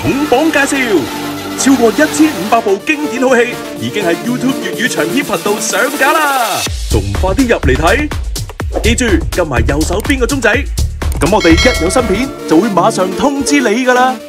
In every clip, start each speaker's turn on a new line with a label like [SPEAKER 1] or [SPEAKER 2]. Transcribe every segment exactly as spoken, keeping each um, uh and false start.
[SPEAKER 1] 重磅介紹，超過一千五百部經典好戲已經喺 YouTube 粵語長片頻道上架啦，仲唔快啲入嚟睇？記住撳埋右手邊個鐘仔，咁我哋一有新片就會馬上通知你㗎啦。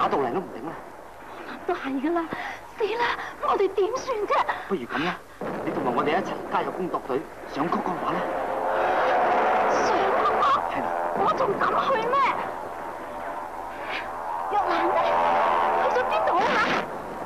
[SPEAKER 2] 打到嚟都唔定啦。
[SPEAKER 3] 我諗都係噶啦，死啦！我哋點算啫？
[SPEAKER 2] 不如咁啦，你同埋我哋一齊加入工作隊，上曲江話啦。
[SPEAKER 3] 上曲江？
[SPEAKER 2] 係啦。
[SPEAKER 3] 我仲敢去咩？玉蘭呢？去咗邊度啊？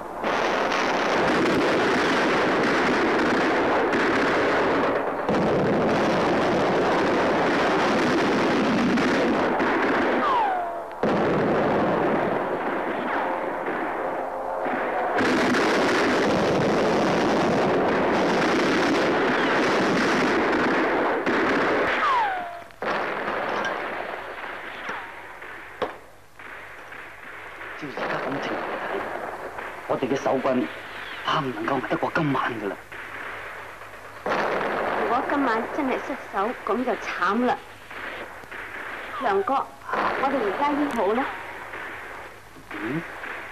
[SPEAKER 2] 我哋嘅手棍怕唔能夠捱得過今晚噶啦。
[SPEAKER 3] 如果今晚真係失手，咁就慘啦。梁哥，我哋而家醫好啦。
[SPEAKER 2] 嗯？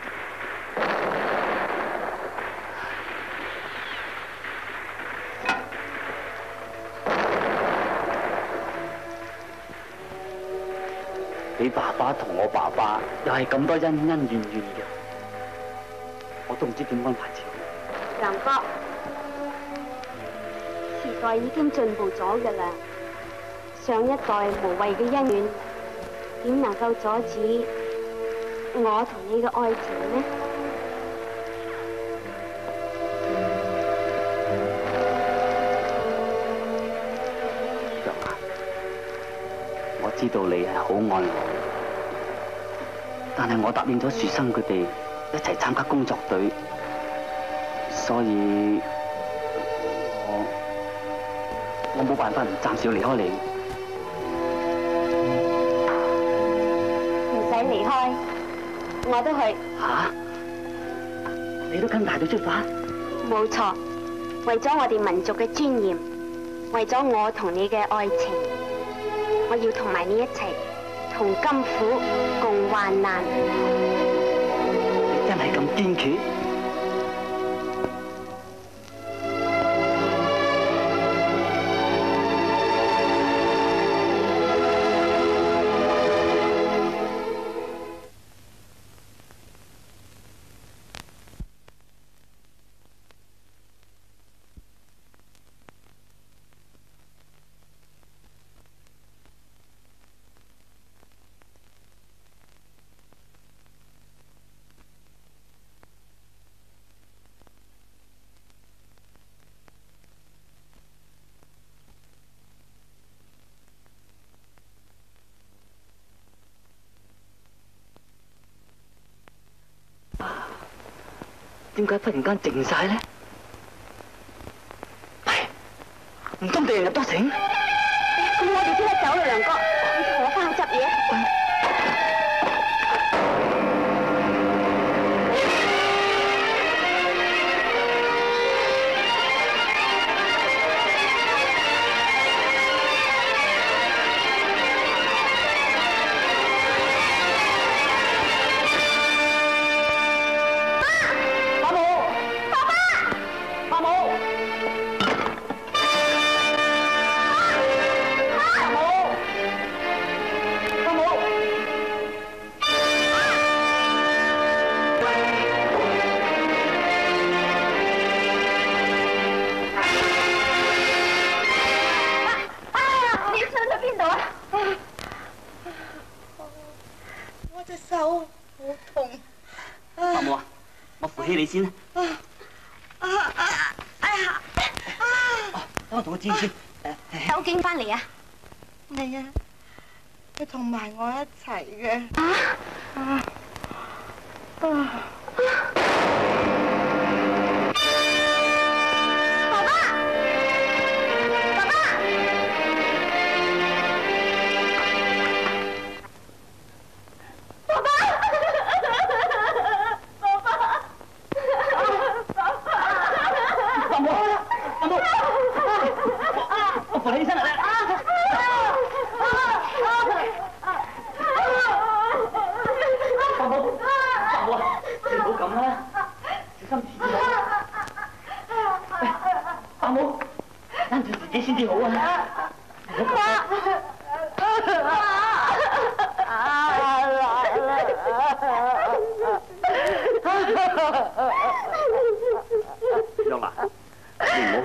[SPEAKER 2] 你爸爸同我爸爸又係咁多恩恩怨怨嘅。我都唔知點安排至好。
[SPEAKER 3] 梁哥，時代已經進步咗㗎啦，上一代無謂嘅恩怨，點能夠阻止我同你嘅愛情呢？
[SPEAKER 2] 楊蘭，我知道你係好愛我，但係我答應咗樹生佢哋一齊參加工作隊，所以我我冇辦法唔暫時離開你。
[SPEAKER 3] 唔使離開，我都去。
[SPEAKER 2] 吓、啊？你都跟大隊出發？
[SPEAKER 3] 冇錯，為咗我哋民族嘅尊嚴，為咗我同你嘅愛情，我要同埋你一齊同甘苦共患難。
[SPEAKER 2] 真係咁堅決？點解忽然間靜晒咧？係唔通地人入咗城？
[SPEAKER 3] 咁我哋即刻走啦，梁哥，你同我翻去執嘢。
[SPEAKER 2] 你先啦。啊啊啊！哎呀！哦，等我同佢知先。
[SPEAKER 3] 究竟翻嚟啊？
[SPEAKER 4] 係啊，佢同埋我一齊嘅。
[SPEAKER 3] 啊
[SPEAKER 4] 啊啊！
[SPEAKER 3] 爸爸，爸爸，爸爸。
[SPEAKER 2] 扶你起身嚟啦！伯母，伯母啊，你唔好咁啦！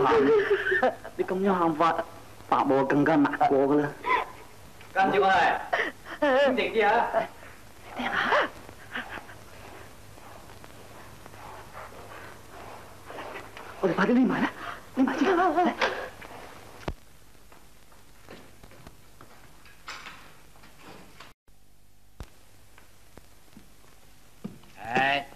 [SPEAKER 2] 喊，你咁樣喊法，伯母更加難過噶啦。
[SPEAKER 5] 跟住我嚟，靜啲啊！
[SPEAKER 2] 聽下，我哋快啲匿埋啦，匿埋先。
[SPEAKER 5] 唉。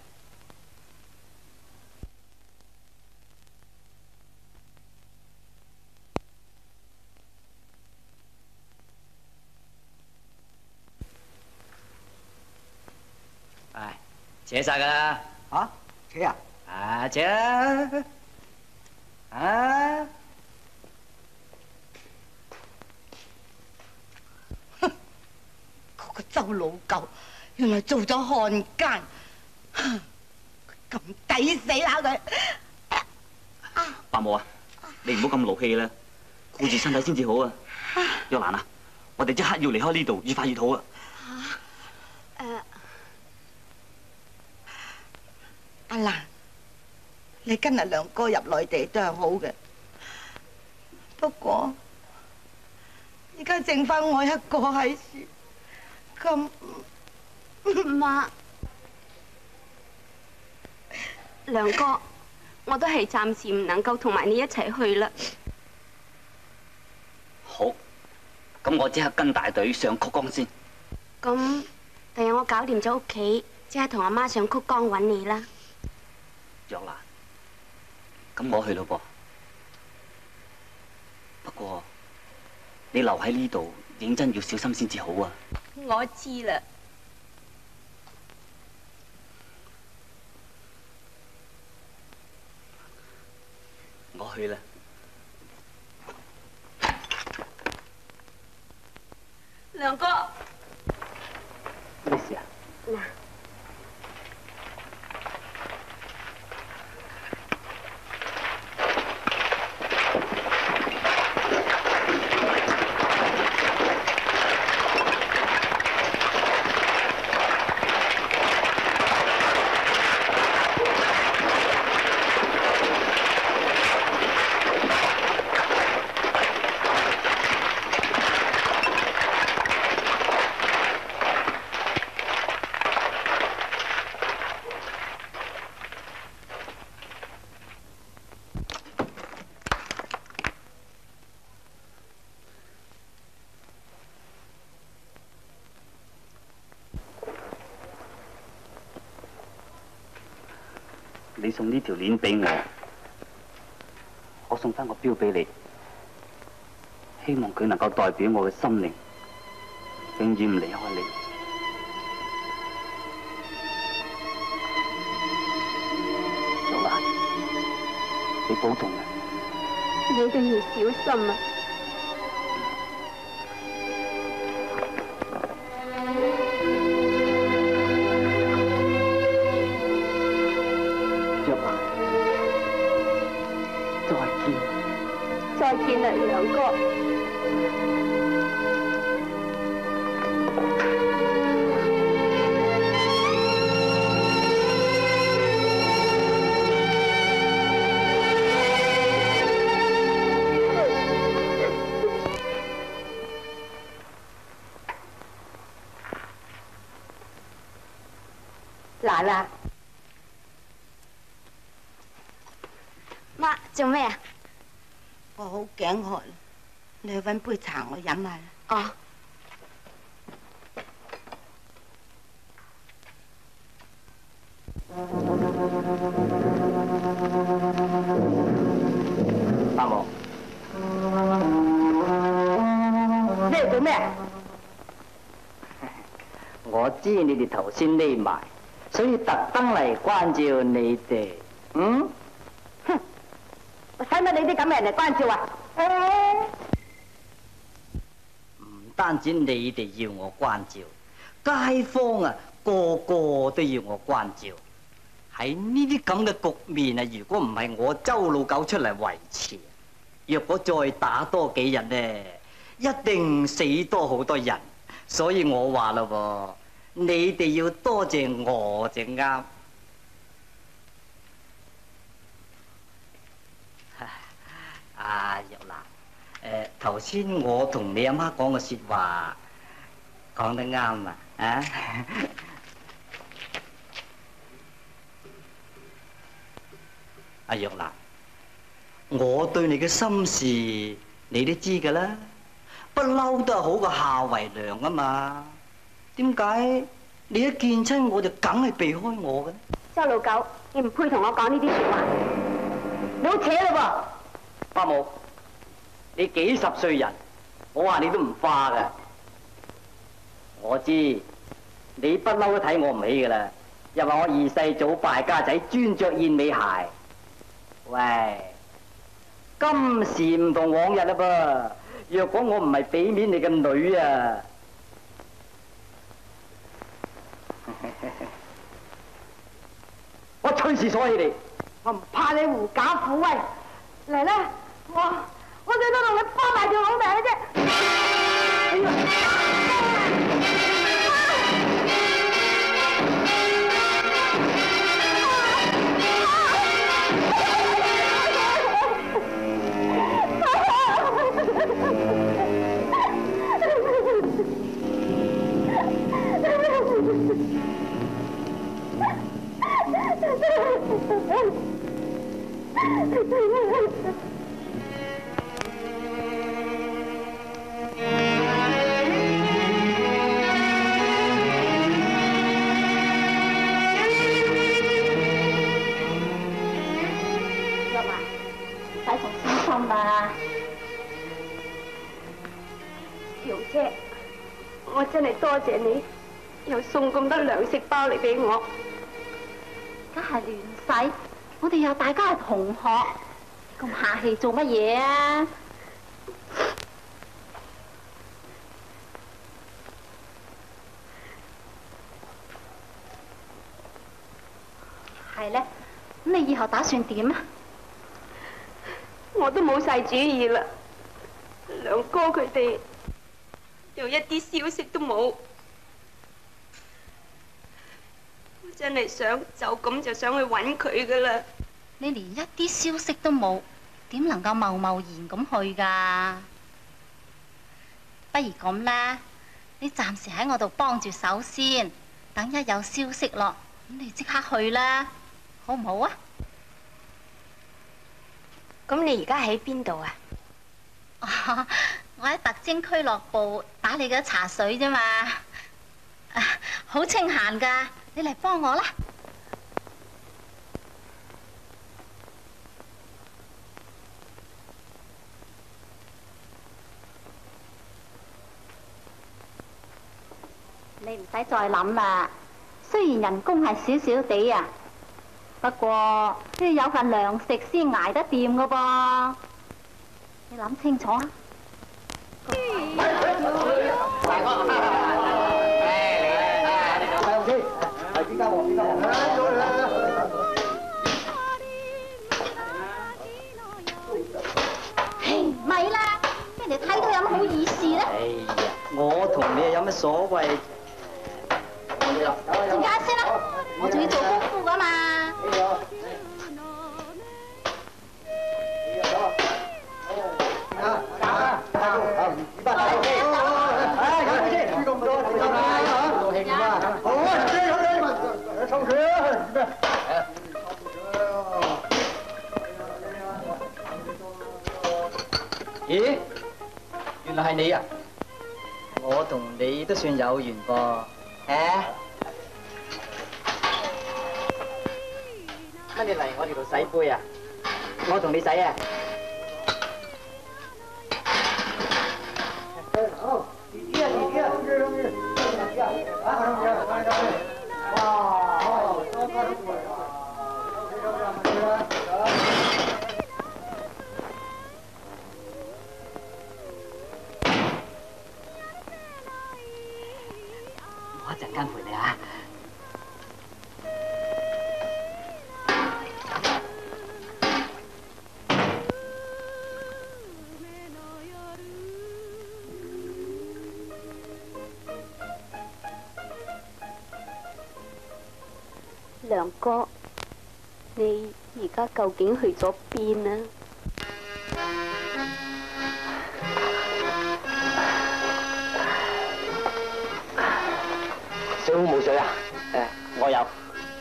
[SPEAKER 5] 唉，扯晒噶啦！
[SPEAKER 6] 吓？扯啊？
[SPEAKER 5] 啊，扯啦！啊！
[SPEAKER 4] 嗰個周老狗原來做咗漢奸，咁抵死啦佢！
[SPEAKER 2] 伯母啊，你唔好咁勞氣啦，顧住身體先至好啊！玉蘭啊，我哋即刻要離開呢度，越快越好啊！
[SPEAKER 3] 嚇誒。
[SPEAKER 4] 阿蘭，你跟阿梁哥入內地都係好嘅，不過而家剩翻我一個喺處，咁
[SPEAKER 3] 媽，梁哥，我都係暫時唔能夠同埋你一齊去啦。
[SPEAKER 2] 好，咁我即刻跟大隊上曲江先。
[SPEAKER 3] 咁第日我搞掂咗屋企，即刻同阿媽上曲江揾你啦。
[SPEAKER 2] 玉蘭，咁我去咯噃。不過你留喺呢度，認真要小心先至好啊！
[SPEAKER 3] 我知啦。
[SPEAKER 2] 我去啦。
[SPEAKER 3] 梁哥，
[SPEAKER 2] 咩事啊？
[SPEAKER 3] 嗱。
[SPEAKER 2] 你送呢條鏈俾我，我送翻個錶俾你，希望佢能夠代表我嘅心靈，永遠唔離開你。玉蘭，你保重啊！
[SPEAKER 3] 你一定要小心啊！再見啦，梁哥。
[SPEAKER 4] 蘭啊，
[SPEAKER 3] 媽，做咩啊？
[SPEAKER 4] 我好頸渴，你去搵杯茶我飲下啦。
[SPEAKER 3] 哦。
[SPEAKER 2] 伯母，
[SPEAKER 4] 你嚟做咩？
[SPEAKER 5] 我知你哋頭先匿埋，所以特登嚟關照你哋。嗯？
[SPEAKER 4] 使乜你啲咁嘅人嚟關照啊？
[SPEAKER 5] 唔單止你哋要我關照，街坊啊個個都要我關照。喺呢啲咁嘅局面啊，如果唔係我周老狗出嚟維持，若果再打多幾日呢，一定死多好多人。所以我話啦喎，你哋要多謝我就啱。 啊，玉蘭，誒頭先我同你阿媽講嘅説話講得啱啊！啊，阿玉蘭，我對你嘅心事你都知㗎啦，不嬲都係好過夏為良啊嘛。點解你一見親我就梗係避開我嘅？
[SPEAKER 3] 周老九，你唔配同我講呢啲説話。
[SPEAKER 5] 你好扯啦噃，伯母，你幾十歲人，我話你都唔化㗎。我知你不嬲都睇我唔起㗎啦，又話我二世祖敗家仔，專着燕尾鞋。喂，今時唔同往日啦噃。若果我唔係俾面你嘅女啊，我隨時鎖起你。
[SPEAKER 4] 我唔怕你狐假虎威，嚟啦！我我最多同你幫埋條老命嘅啫。哎呀！
[SPEAKER 3] 姚姐，我真係多謝你，又送咁多糧食包嚟俾我。
[SPEAKER 6] 梗係亂使，我哋又大家係同學，咁客氣做乜嘢啊？係咧，咁你以後打算點啊？
[SPEAKER 3] 我都冇晒主意啦，兩哥佢哋又一啲消息都冇，我真係想就咁就想去揾佢噶啦。
[SPEAKER 6] 你連一啲消息都冇，點能夠貿貿然咁去㗎？不如咁啦，你暫時喺我度幫住手先，等一有消息咯，咁你即刻去啦，好唔好啊？
[SPEAKER 3] 咁你而家喺邊度啊？
[SPEAKER 6] 哦，我喺特徵俱樂部打你嘅茶水啫嘛，好清閒㗎，你嚟幫我啦。你唔使再諗啦，雖然人工係少少地啊，不過都要有份糧食先捱得掂噶噃，你諗清楚啊！
[SPEAKER 5] 大哥，誒嚟啦！睇下先，係邊間喎？邊間喎？
[SPEAKER 6] 嘿，咪啦，俾人哋睇到有乜好意思咧？
[SPEAKER 5] 哎呀，我同你有乜所謂？
[SPEAKER 6] 陣間先啦，我仲要做功夫噶嘛。
[SPEAKER 5] 咦，原來係你啊！我同你都算有緣噃，誒？乜你嚟我哋度洗杯啊？我同你洗啊！好，弟弟啊，弟弟啊，弟弟啊，哇，好，多謝你啊！我一陣間陪你啊！
[SPEAKER 3] 梁哥，你而家究竟去咗邊啊？
[SPEAKER 2] 水壺冇水啊？誒，我有。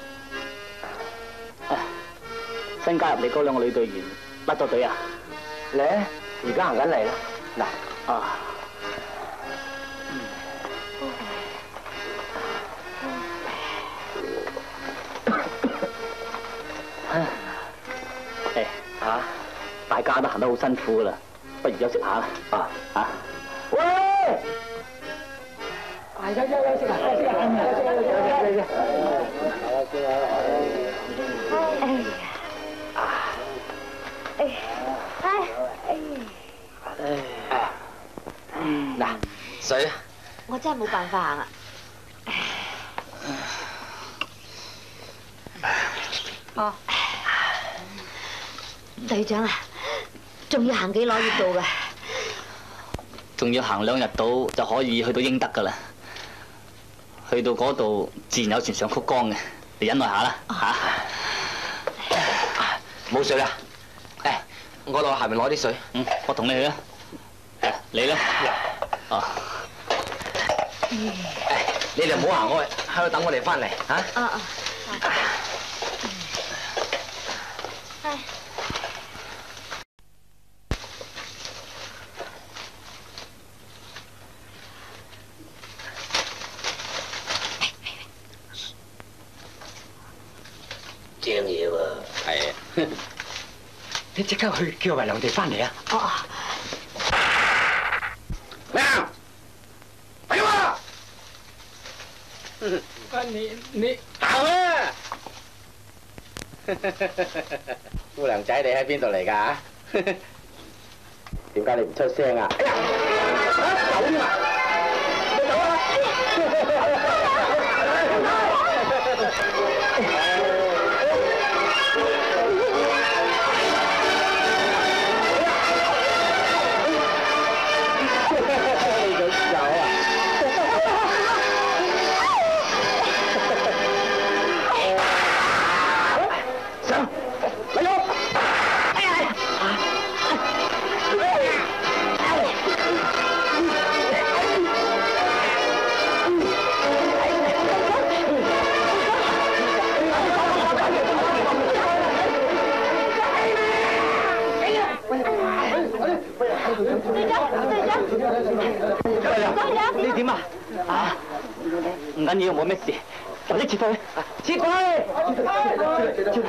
[SPEAKER 2] 新加入你嗰兩個女隊員甩咗隊啊？咧，而家行緊嚟啦。嗱，啊。誒，嚇，大家都行得好辛苦噶啦，不如休息下啦。啊，嚇。喂！係休休休息啊！休息啊！休息休息休息。哎呀！啊！哎！哎！哎！嗱，水啊！
[SPEAKER 7] 我真係冇辦法行啊！哦，隊長啊，仲要行幾耐要到㗎？
[SPEAKER 2] 仲要行兩日到就可以去到英德噶啦。去到嗰度自然有船上曲江嘅，你忍耐下啦嚇。冇水啦，誒，我落下面攞啲水。嗯，我同你去啦。誒，你咧？哦。誒，你哋唔好行開，喺度等我哋翻嚟嚇。
[SPEAKER 7] 啊啊。唉。
[SPEAKER 2] 正嘢喎，係啊！你即刻去叫維良哋翻嚟啊！
[SPEAKER 7] 哦。
[SPEAKER 2] 咩啊？係嘛？你你行啊！姑娘仔，你喺邊度嚟㗎？點解你唔出聲啊？走添啊！你走啊！你點啊？啊，唔緊要，冇咩事，快啲撤退！撤退！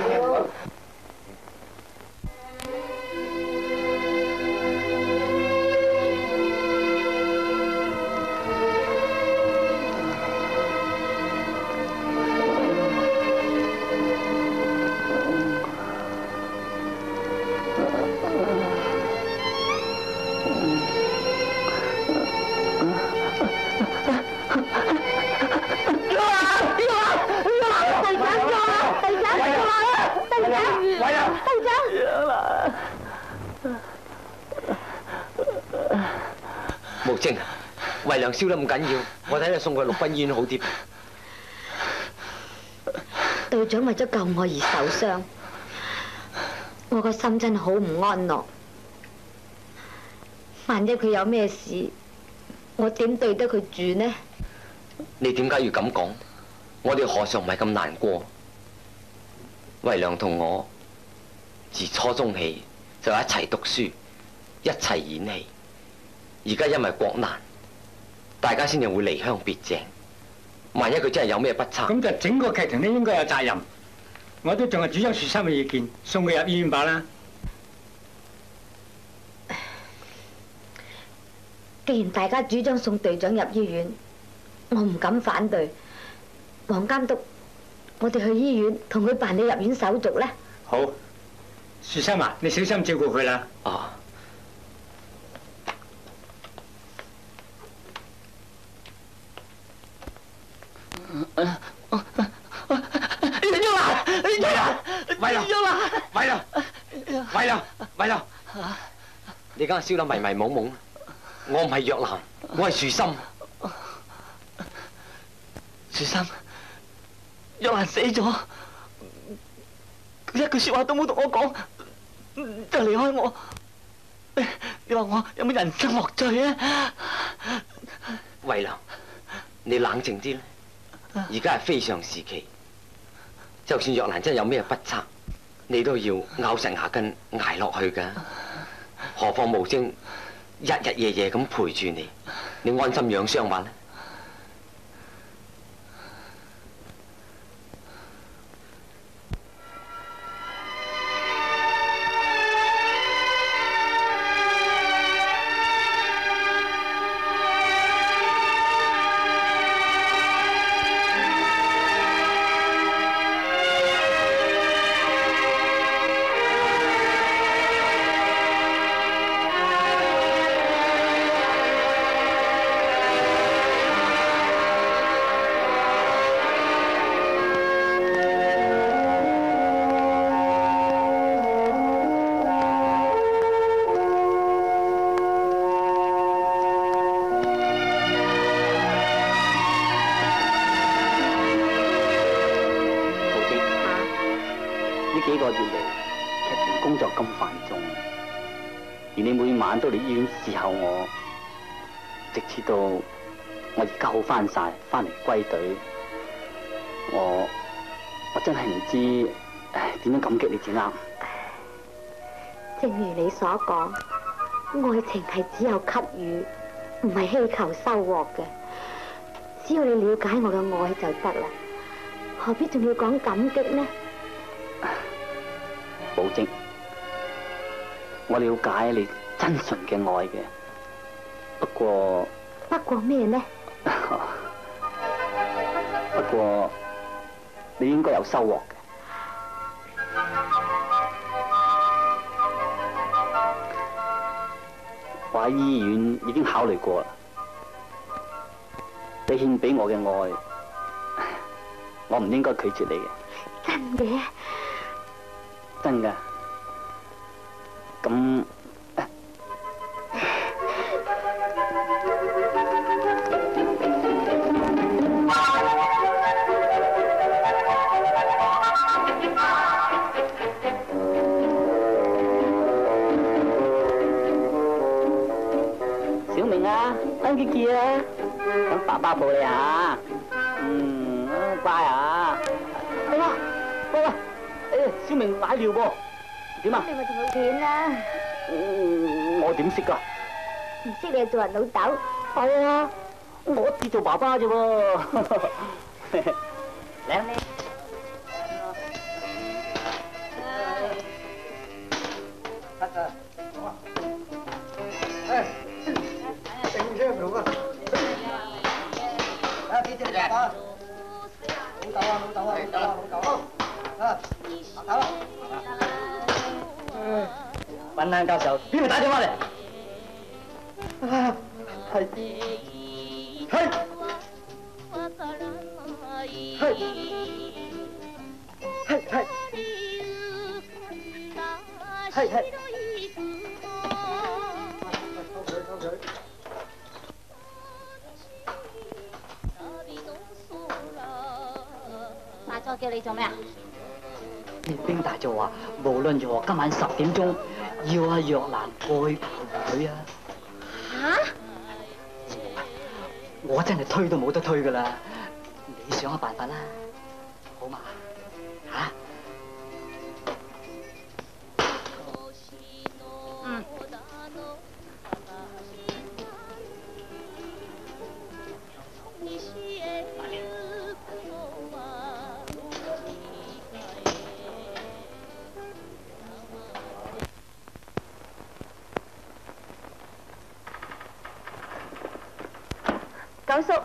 [SPEAKER 2] 無精，維良燒得咁緊要，我睇你送佢去陸軍醫院好啲。
[SPEAKER 7] 隊長為咗救我而受傷，我個心真係好唔安樂。萬一佢有咩事，我點對得佢住呢？
[SPEAKER 8] 你點解要咁講？我哋何嘗唔係咁難過？維良同我自初中起就一齊讀書，一齊演戲。而家因為國難，大家先至會離鄉別井。萬一佢真係有咩不測，
[SPEAKER 9] 咁就整個劇團都應該有責任。我都仲係主張樹生嘅意見，送佢入醫院吧啦。
[SPEAKER 7] 既然大家主張送隊長入醫院，我唔敢反對。黃監督，我哋去醫院同佢辦理入院手續咧。
[SPEAKER 9] 好，樹生啊，你小心照顧佢啦。
[SPEAKER 8] 哦。
[SPEAKER 2] 維良，維良，維良，維良，
[SPEAKER 8] 你而家燒得迷迷懵懵，我唔係若蘭，我係樹心。
[SPEAKER 2] 樹心，若蘭死咗，佢一句說話都冇同我講，就離開我。你話我有冇人生樂趣啊？
[SPEAKER 8] 維良，你冷靜啲啦。 而家係非常時期，就算若蘭真係有咩不測，你都要咬實牙根捱落去㗎。何況無聲日日夜夜咁陪住你，你安心養傷吧啦。
[SPEAKER 2] 都嚟醫院伺候我，直至到我而家好翻晒，翻嚟歸隊，我我真係唔知唉點樣感激你至啱。
[SPEAKER 7] 正如你所講，愛情係只有給予，唔係希求收穫嘅。只要你了解我嘅愛就得啦，何必仲要講感激呢？
[SPEAKER 2] 寶晶，我了解你真純嘅愛嘅，不過
[SPEAKER 7] 不過咩呢？
[SPEAKER 2] 不過你應該有收穫嘅。我喺醫院已經考慮過啦，你獻俾我嘅愛，我唔應該拒絕你嘅。
[SPEAKER 7] 真嘅？
[SPEAKER 2] 真㗎。咁。等幾件啊，等爸爸抱你下。嗯，乖啊。哎呀，喂喂，誒，小明奶尿噃，點啊？
[SPEAKER 7] 你咪同佢斷啦。
[SPEAKER 2] 嗯，我點識㗎？
[SPEAKER 7] 唔識你做人老豆。
[SPEAKER 2] 係啊，我只做爸爸啫喎。嚟啊！得㗎，好啊。誒。老啊！啊，幾隻嚟啊？老豆啊，老豆啊，老豆啊，老豆啊！啊，打啦！雲亮教授，邊個打電話嚟？啊，係係係係係係係。
[SPEAKER 6] 我叫你做咩啊？
[SPEAKER 5] 列兵大就話，無論如何今晚十點鐘要阿若蘭過去陪佢啊！
[SPEAKER 6] 嚇！
[SPEAKER 5] 我真係推都冇得推噶啦，你想下辦法啦，好嘛？嚇！
[SPEAKER 6] 嗯。九叔，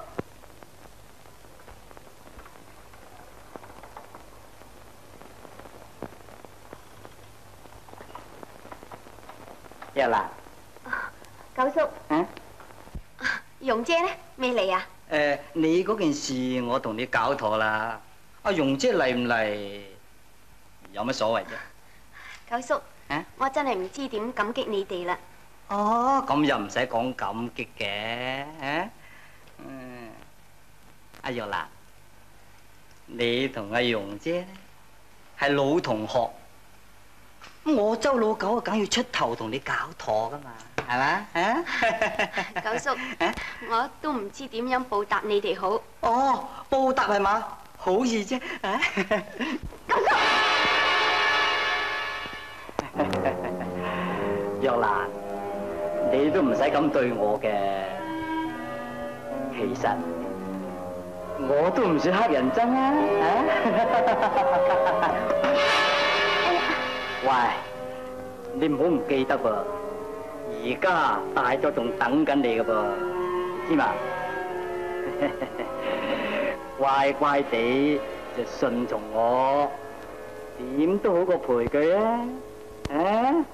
[SPEAKER 2] 若蘭。
[SPEAKER 3] 九叔。
[SPEAKER 2] 嗯？
[SPEAKER 3] 容姐呢？未嚟啊？
[SPEAKER 5] 誒，你嗰件事我同你搞妥啦。阿容姐嚟唔嚟有乜所謂啫？
[SPEAKER 3] 九叔。啊？我真係唔知點感激你哋啦。
[SPEAKER 5] 哦，咁又唔使講感激嘅，嚇？嗯，阿若蘭，你同阿容姐咧係老同學，咁我周老九啊，梗要出頭同你搞妥噶嘛。 係嘛？啊！
[SPEAKER 3] 九叔，我都唔知點樣報答你哋好。
[SPEAKER 5] 哦，報答係嘛？好易啫！啊！
[SPEAKER 3] 九叔，
[SPEAKER 5] 若蘭，你都唔使咁對我嘅。其實我都唔算黑人憎啊！啊！喂，你唔好唔記得噃，而家大咗仲等緊你㗎噃，知嘛？乖乖地就順從我，點都好過陪佢啊！啊！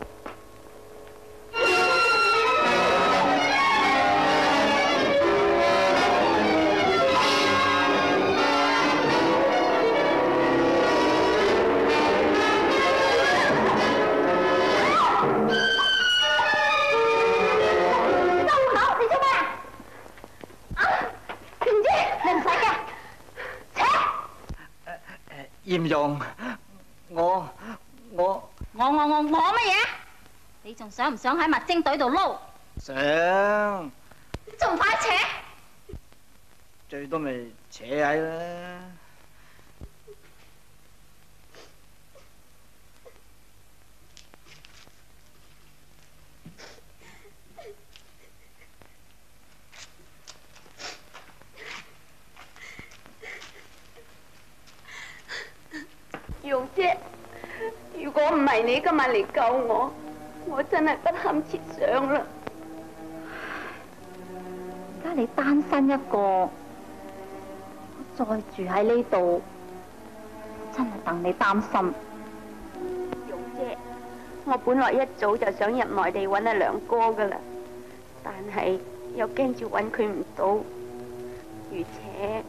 [SPEAKER 5] 嚴容，我我
[SPEAKER 6] 我我我我乜嘢？你仲想唔想喺麥精隊度撈？
[SPEAKER 5] 想，
[SPEAKER 6] 仲快扯！
[SPEAKER 5] 最多咪扯下啦。
[SPEAKER 3] 容姐，如果唔係你今日嚟救我，我真係不堪設想啦。
[SPEAKER 6] 而家你單身一個，我再住喺呢度，真係戥你擔心。
[SPEAKER 3] 容姐，我本來一早就想入內地揾阿良哥噶啦，但係又驚住揾佢唔到，而且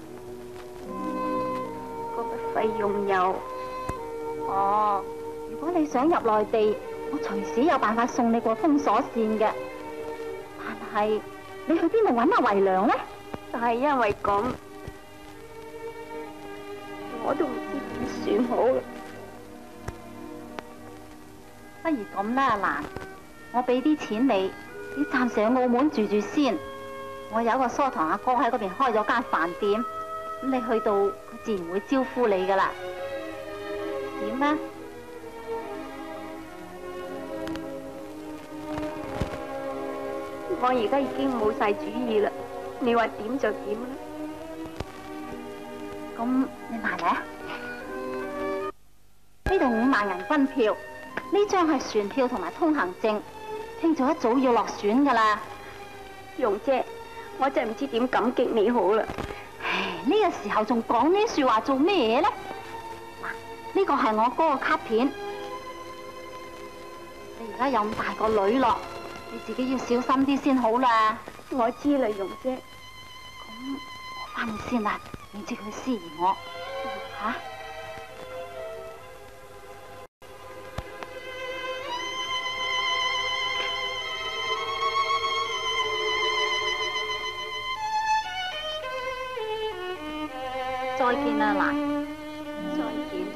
[SPEAKER 3] 嗰筆費用又……
[SPEAKER 6] 哦，如果你想入內地，我隨時有辦法送你過封鎖線嘅。但係你去邊度揾阿維良呢？
[SPEAKER 3] 但係因為咁，我都唔知點算好啦。
[SPEAKER 6] 不如咁啦，阿蘭，我俾啲錢你，你暫時喺澳門住住先。我有一個疏堂阿哥喺嗰邊開咗間飯店，咁你去到佢自然會招呼你噶啦。點呢？
[SPEAKER 3] 我而家已經冇晒主意啦，你話點就點啦。
[SPEAKER 6] 咁你埋嚟啊？呢度五萬銀軍票，呢張係船票同埋通行證，聽早一早要落船噶啦。
[SPEAKER 3] 容姐，我真係唔知點感激你好啦。
[SPEAKER 6] 唉，呢個時候仲講呢說話做咩嘢呢？呢個係我哥個卡片，你而家有咁大個女咯，你自己要小心啲先好啦。
[SPEAKER 3] 我知啦，容姐。
[SPEAKER 6] 咁我翻去先啦，免知佢私疑我。吓、啊？再見啦，蘭。再見。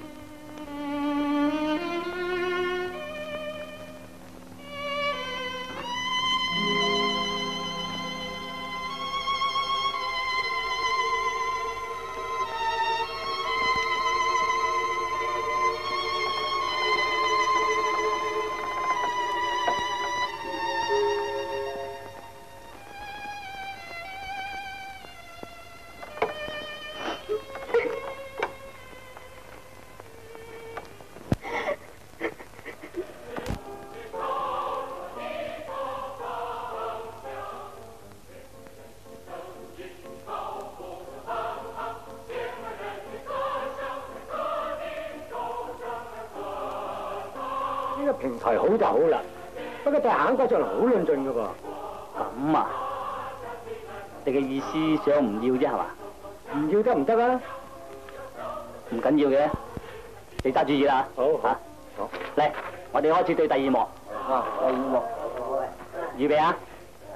[SPEAKER 9] 平台好就好啦，不過對行嗰上嚟好論盡噶噃。
[SPEAKER 5] 咁啊？你嘅意思想唔要啫係嘛？
[SPEAKER 9] 唔要得唔得啊？
[SPEAKER 5] 唔緊要嘅，你揸主意啦。好嚇，好嚟，我哋開始對第二幕。啊，第二幕，預備啊！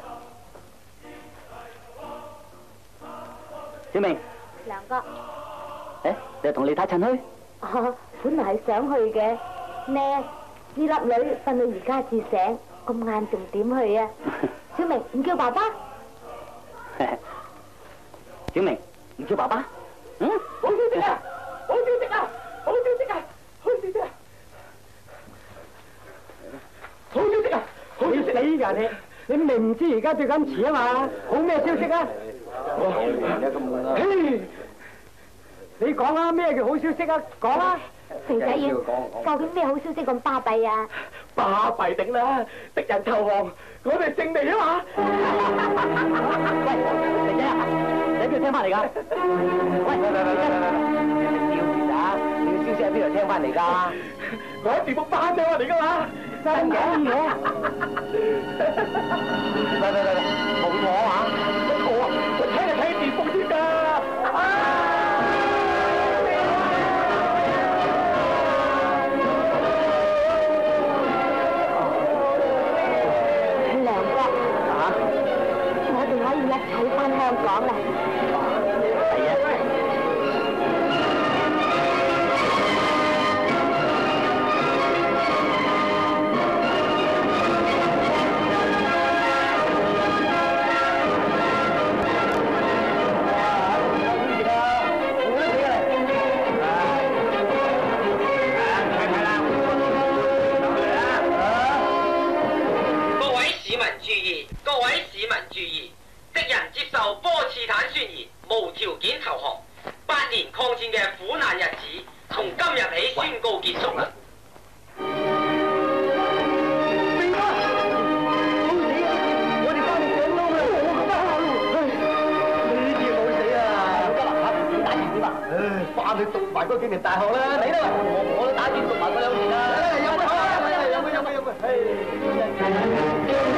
[SPEAKER 5] 小明，
[SPEAKER 7] 梁哥，
[SPEAKER 5] 誒，你同李太陳去？
[SPEAKER 7] 哦，本來係想去嘅，咩？呢粒女瞓到而家至醒， 咁晏仲點去啊？小明唔叫爸爸？
[SPEAKER 2] 小明唔叫爸爸？嗯？
[SPEAKER 10] 好消息啊！好消息啊！好消息啊！好消息啊！好消息啊！好消息！你死㗎你！你明知而家最緊遲啊嘛？好咩消息啊？嘿，你講啦，咩叫好消息啊？講啦！
[SPEAKER 7] 肥仔丸，究竟咩好消息咁巴閉啊？
[SPEAKER 10] 巴閉定啦！敵人投降，我哋勝利啊嘛！
[SPEAKER 2] 喂，肥仔啊，你喺邊度聽翻嚟㗎？喂喂喂喂，吊住啊！你嘅消息喺邊度聽翻嚟㗎？
[SPEAKER 10] 我喺節目班聽翻嚟㗎嘛！
[SPEAKER 2] 真嘅嘅。喂喂喂喂，冇錯啊！
[SPEAKER 10] 冇錯啊！我聽日睇電報添㗎。
[SPEAKER 7] 一齊翻香港啦！
[SPEAKER 2] 係啊！
[SPEAKER 11] 各位市民注意！各位市民注意！敵人接受波茨坦宣言，無條件投降。八年抗戰嘅苦難日子，從今日起宣告結束啦！
[SPEAKER 10] 明啊！冇死啊！我哋翻嚟上路啦！我翻下路。呢啲冇死啊！得啦嚇，你打算點啊？唉，翻去讀埋嗰幾年大學啦！你啦，我我都打算讀埋嗰兩年啦！有咩好啊？有咩有咩有咩？唉。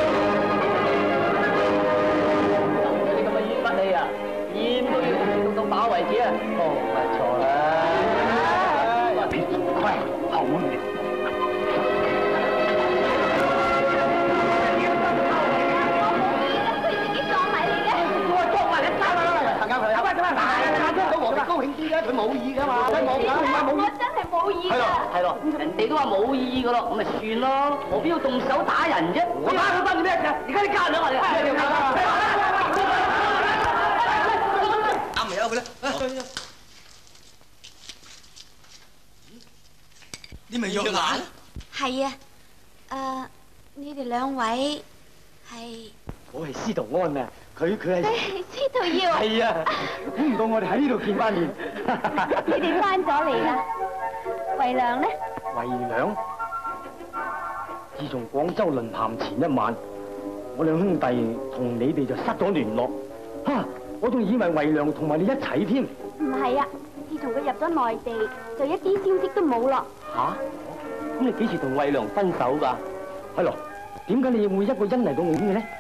[SPEAKER 10] 你啊，煙都要讀到飽為止啊！哦，唔係錯啦。喂，好嘢！
[SPEAKER 7] 佢自己撞埋嚟嘅。
[SPEAKER 10] 我撞埋你啱啦！行啱佢，啱啱啱啱，大家我哋高興啲啊！佢冇意噶嘛，真冇㗎，
[SPEAKER 7] 我真係冇意㗎。
[SPEAKER 2] 係咯，係咯，人哋都話冇意義㗎咯，咁咪算咯，何必要動手打人啫？
[SPEAKER 10] 我打佢翻做咩啫？而家你加兩我哋。咪有佢啦！你咪約蘭？
[SPEAKER 3] 係啊，誒，你哋兩位係？
[SPEAKER 10] 我係司徒安啊，佢佢係
[SPEAKER 3] 司徒耀。
[SPEAKER 10] 係啊，估唔到我哋喺呢度見翻面。
[SPEAKER 3] 你哋翻咗嚟啦？惠良呢？
[SPEAKER 10] 惠良，自從廣州淪陷前一晚，我兩兄弟同你哋就失咗聯絡。嚇！我仲以為惠良同埋你一齊添。
[SPEAKER 3] 唔係啊，自從佢入咗內地，就一啲消息都冇咯。
[SPEAKER 10] 吓？咁你幾時同惠良分手㗎？係咯，點解你會一個人嚟到澳門嘅呢？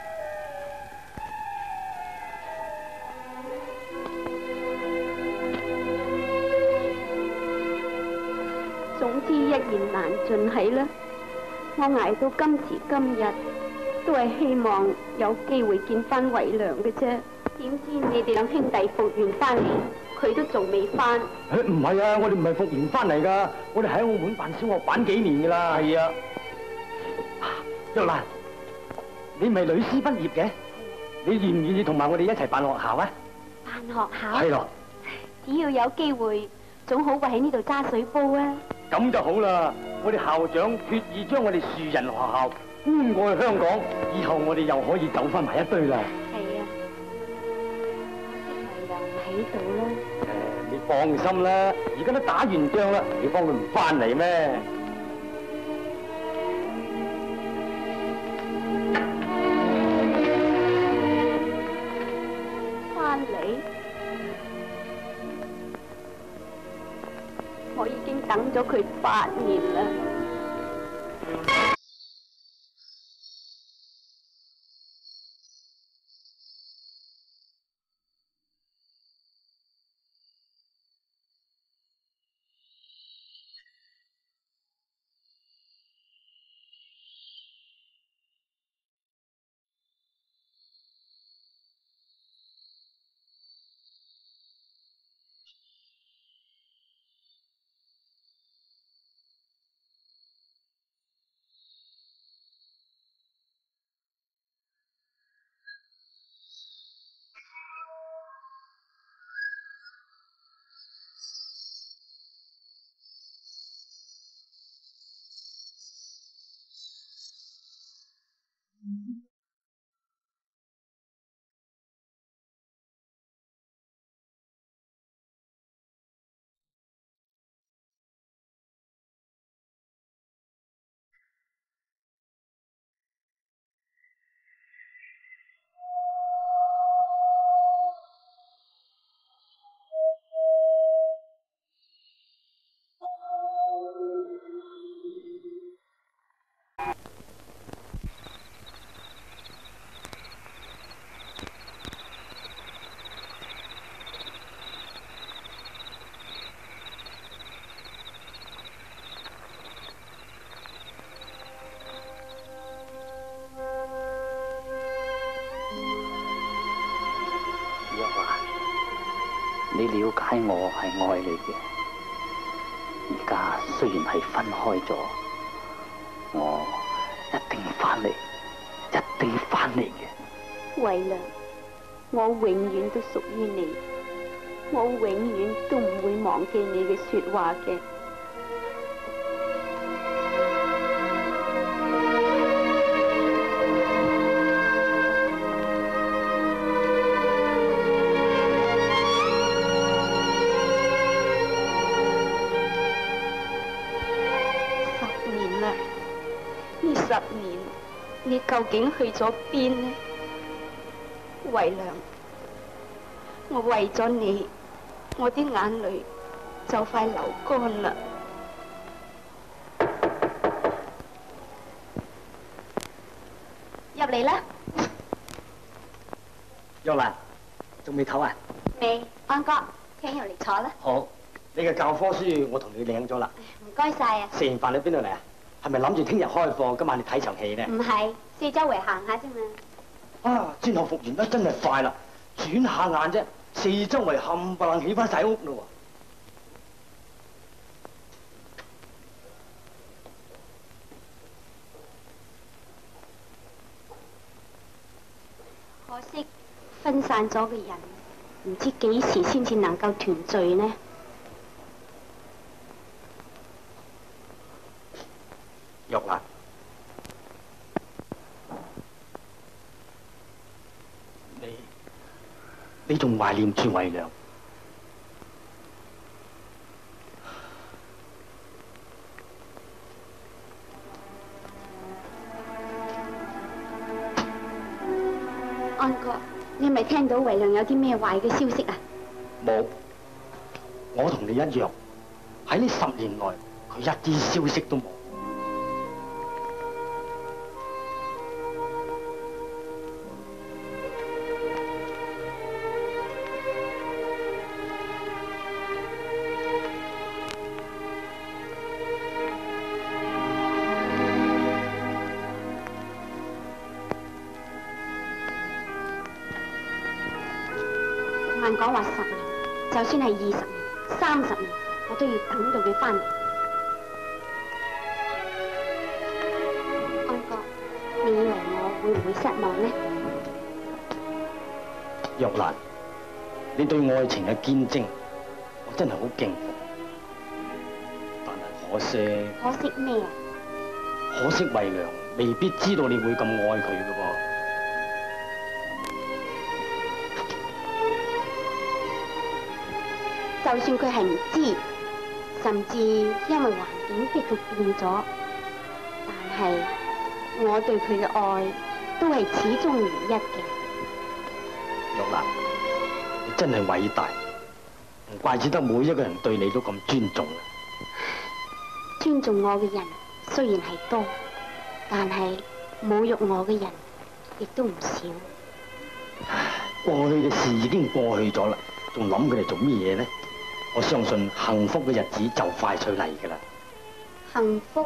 [SPEAKER 3] 總之一言難盡係啦，我捱到今時今日，都係希望有機會見翻惠良嘅啫。點知你哋兩兄弟復原翻嚟，佢都仲未翻。
[SPEAKER 10] 誒唔係啊，我哋唔係復原翻嚟噶，我哋喺澳門辦小學辦幾年噶啦。係啊，玉蘭，你唔係女師畢業嘅，你願唔願意同埋我哋一齊辦學校啊？
[SPEAKER 3] 辦學校？
[SPEAKER 10] 係咯。
[SPEAKER 3] 只要有機會，總好過喺呢度揸水煲啊！
[SPEAKER 10] 咁就好啦，我哋校長決意將我哋樹人學校搬過去香港，以後我哋又可以走翻埋一堆啦。喺度啦。誒，你放心啦，而家都打完仗啦，你幫佢唔翻嚟咩？
[SPEAKER 3] 翻嚟？我已經等咗佢八年啦。
[SPEAKER 2] 你了解我係愛你嘅。而家雖然係分開咗，我一定翻嚟，一定翻嚟嘅。
[SPEAKER 3] 慧良，我永遠都屬於你，我永遠都唔會忘記你嘅說話嘅。十年，你究竟去咗邊呢？慧良，我為咗你，我啲眼淚就快流乾啦。入嚟啦！
[SPEAKER 10] 玉蘭，仲未唞啊？
[SPEAKER 3] 未，安哥，請入嚟坐啦。
[SPEAKER 10] 好，你嘅教科書我同你領咗啦。
[SPEAKER 3] 唔該晒啊！
[SPEAKER 10] 食完飯你邊度嚟啊？係咪諗住聽日開課，今晚你睇場戲呢？
[SPEAKER 3] 唔係，四周圍行下啫嘛。
[SPEAKER 10] 啊，戰後復原得真係快啦，轉下眼啫，四周圍冚唪唥起翻晒屋咯
[SPEAKER 3] 喎。可惜分散咗嘅人，唔知幾時先至能夠團聚呢？
[SPEAKER 10] 玉蘭，你你仲懷念住慧良？
[SPEAKER 3] 安哥，你係咪聽到慧良有啲咩壞嘅消息啊？
[SPEAKER 10] 冇，我同你一樣，喺呢十年內，佢一啲消息都冇。
[SPEAKER 3] 問講話十年，就算係二十年、三十年，我都要等到佢翻嚟。安哥，你以為我會唔會失望呢？
[SPEAKER 10] 玉蘭，你對愛情嘅堅貞，我真係好敬服。但係可惜，
[SPEAKER 3] 可惜咩啊？
[SPEAKER 10] 可惜慧良未必知道你會咁愛佢㗎噃。
[SPEAKER 3] 就算佢係唔知，甚至因為環境逼佢變咗，但係我對佢嘅愛都係始終如一嘅。
[SPEAKER 10] 玉蘭，你真係偉大，唔怪之得每一個人對你都咁尊重啊！
[SPEAKER 3] 尊重我嘅人雖然係多，但係侮辱我嘅人亦都唔少。
[SPEAKER 10] 過去嘅事已經過去咗啦，仲諗佢哋做咩嘢呢？我相信幸福嘅日子就快脆嚟㗎啦。
[SPEAKER 3] 幸福，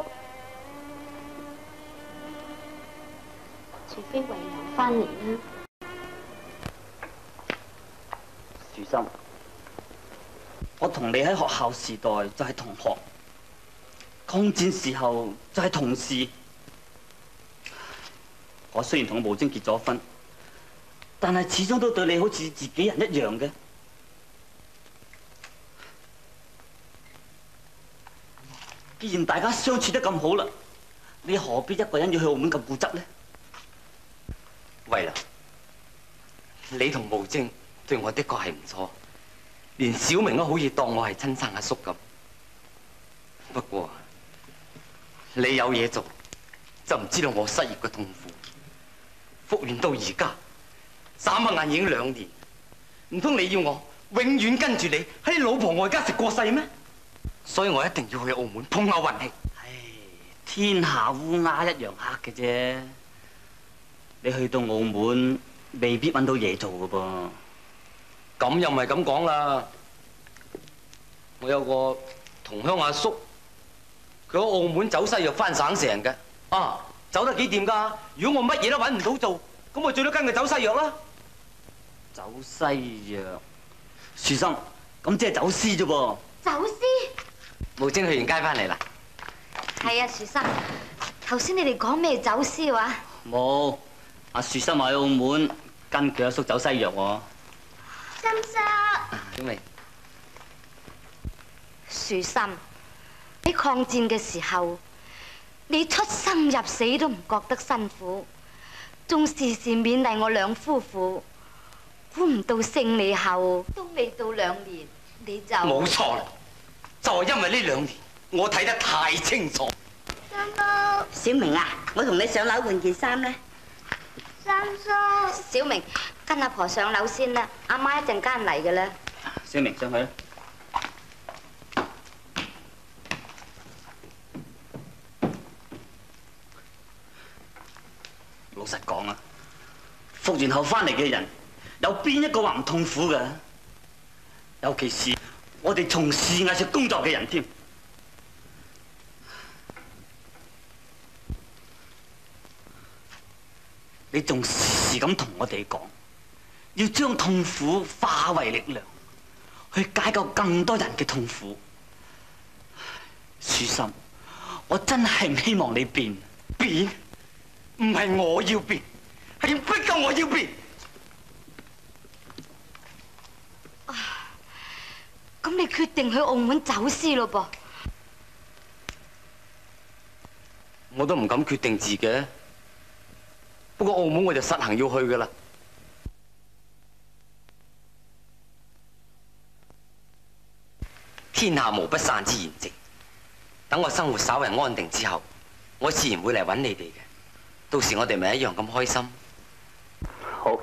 [SPEAKER 3] 除非慧良翻嚟啦。
[SPEAKER 2] 樹心，我同你喺學校時代就係同學，抗戰時候就係同事。我雖然同個無精結咗婚，但係始終都對你好似自己人一樣嘅。既然大家相處得咁好啦，你何必一個人要去澳門咁固執呢？
[SPEAKER 8] 慧良，你同無精對我的確係唔錯，連小明都好似當我係親生阿叔咁。不過你有嘢做，就唔知道我失業嘅痛苦。復原到而家，眨下眼已經兩年，唔通你要我永遠跟住你喺你老婆外家食過世咩？所以我一定要去澳門碰下運氣。
[SPEAKER 2] 唉，天下烏鴉一樣黑嘅啫。你去到澳門，未必揾到嘢做㗎噃。
[SPEAKER 8] 咁又唔係咁講啦。我有個同鄉阿叔，佢喺澳門走西藥翻省城嘅。啊，走得幾掂㗎？如果我乜嘢都揾唔到做，咁我最多跟佢走西藥啦。
[SPEAKER 2] 走西藥，樹生，
[SPEAKER 5] 咁即係走私啫噃。
[SPEAKER 7] 走私？
[SPEAKER 8] 無精去完街翻嚟啦。
[SPEAKER 7] 係啊，樹生。頭先你哋講咩走私話？
[SPEAKER 5] 冇，阿樹生話喺澳門跟佢阿叔走西藥喎。
[SPEAKER 7] 心叔。
[SPEAKER 8] 小明。
[SPEAKER 7] 樹生，喺抗戰嘅時候，你出生入死都唔覺得辛苦，仲時時勉勵我兩夫婦。估唔到勝利後都未到兩年，你就
[SPEAKER 8] 冇錯啦，就係因為呢兩年，我睇得太清楚。
[SPEAKER 12] 三叔，小明啊，我同你上樓換件衫啦。
[SPEAKER 7] 三叔，小明跟阿婆上樓先啦，阿媽一陣間嚟㗎啦。
[SPEAKER 5] 小明上去啦。老實講啊，復完後翻嚟嘅人，有邊一個話唔痛苦㗎？尤其是我哋從事藝術工作嘅人添。你仲時時咁同我哋講，要將痛苦化為力量，去解救更多人嘅痛苦。舒心，我真係唔希望你變，變唔係我要變，係要逼夠我要變。
[SPEAKER 7] 咁你決定去澳門走私咯噃？
[SPEAKER 8] 我都唔敢決定字嘅，不過澳門我就實行要去噶啦。天下無不散之筵席，等我生活稍為安定之後，我自然會嚟揾你哋嘅。到時我哋咪一樣咁開心。
[SPEAKER 2] 好。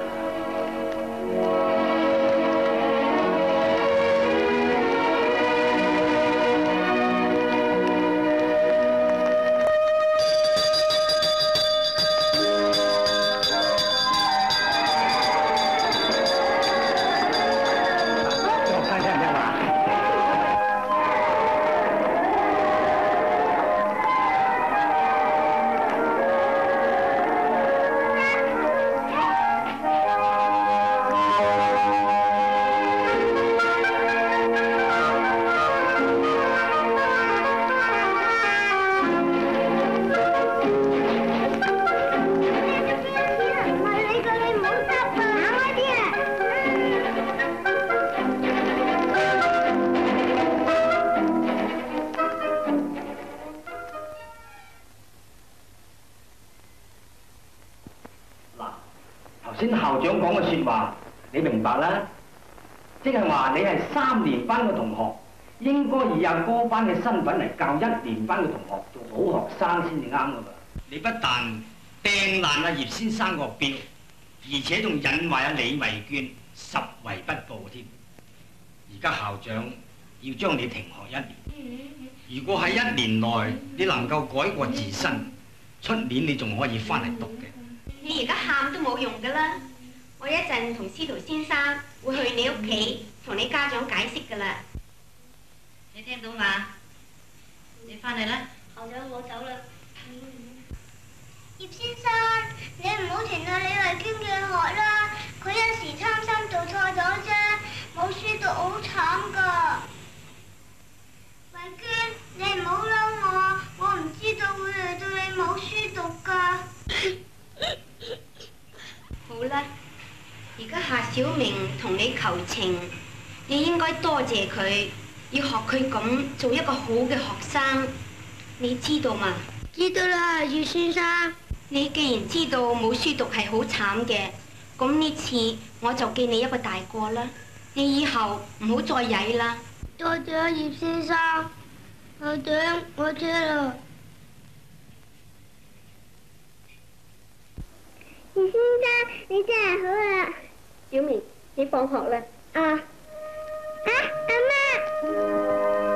[SPEAKER 9] 先校長講嘅説話，你明白啦？即係話你係三年班嘅同學，應該以阿哥班嘅身份嚟教一年班嘅同學做好學生先至啱㗎嘛。你不但掟爛阿葉先生個標，而且仲引壞阿李慧娟，十圍不報添。而家校長要將你停學一年，如果喺一年內你能夠改過自身，出年你仲可以翻嚟讀嘅。
[SPEAKER 3] 你而家喊都冇用㗎啦！我一陣同司徒先生會去你屋企同你家長解釋㗎啦。
[SPEAKER 6] 你聽到嘛？你翻嚟啦！
[SPEAKER 12] 校長，我走啦。葉先生，你唔好停啊李慧娟嘅學啦，佢一時貪心做錯咗啫，冇書讀好慘㗎。慧娟，你唔好嬲我，我唔知道會嚟到你冇書讀㗎。
[SPEAKER 3] 好啦，而家夏小明同你求情，你應該多謝佢，要學佢咁做一個好嘅學生，你知道嘛？
[SPEAKER 12] 知道啦，葉先生。
[SPEAKER 3] 你既然知道冇書讀係好慘嘅，咁呢次我就記你一個大過啦。你以後唔好再曳啦。
[SPEAKER 12] 多謝葉先生，校長，我知啦。葉先生，你真係好啊！
[SPEAKER 3] 小明，你放學啦。
[SPEAKER 12] 啊！啊，阿媽！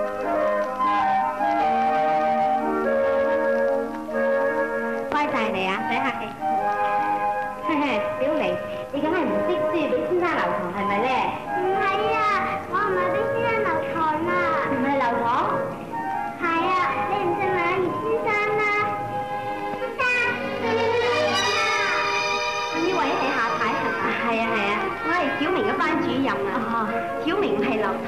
[SPEAKER 6] 乖晒你啊，唔使客氣。嘿嘿，小明，你梗係唔識書，俾先生留堂係咪咧？
[SPEAKER 12] 唔係啊，我唔係俾先生留堂啊。
[SPEAKER 6] 唔係留堂？
[SPEAKER 12] 係啊，你唔信問下葉先生啦。
[SPEAKER 3] 呢位係夏太係嘛？係啊係啊，我係小明嘅班主任啊。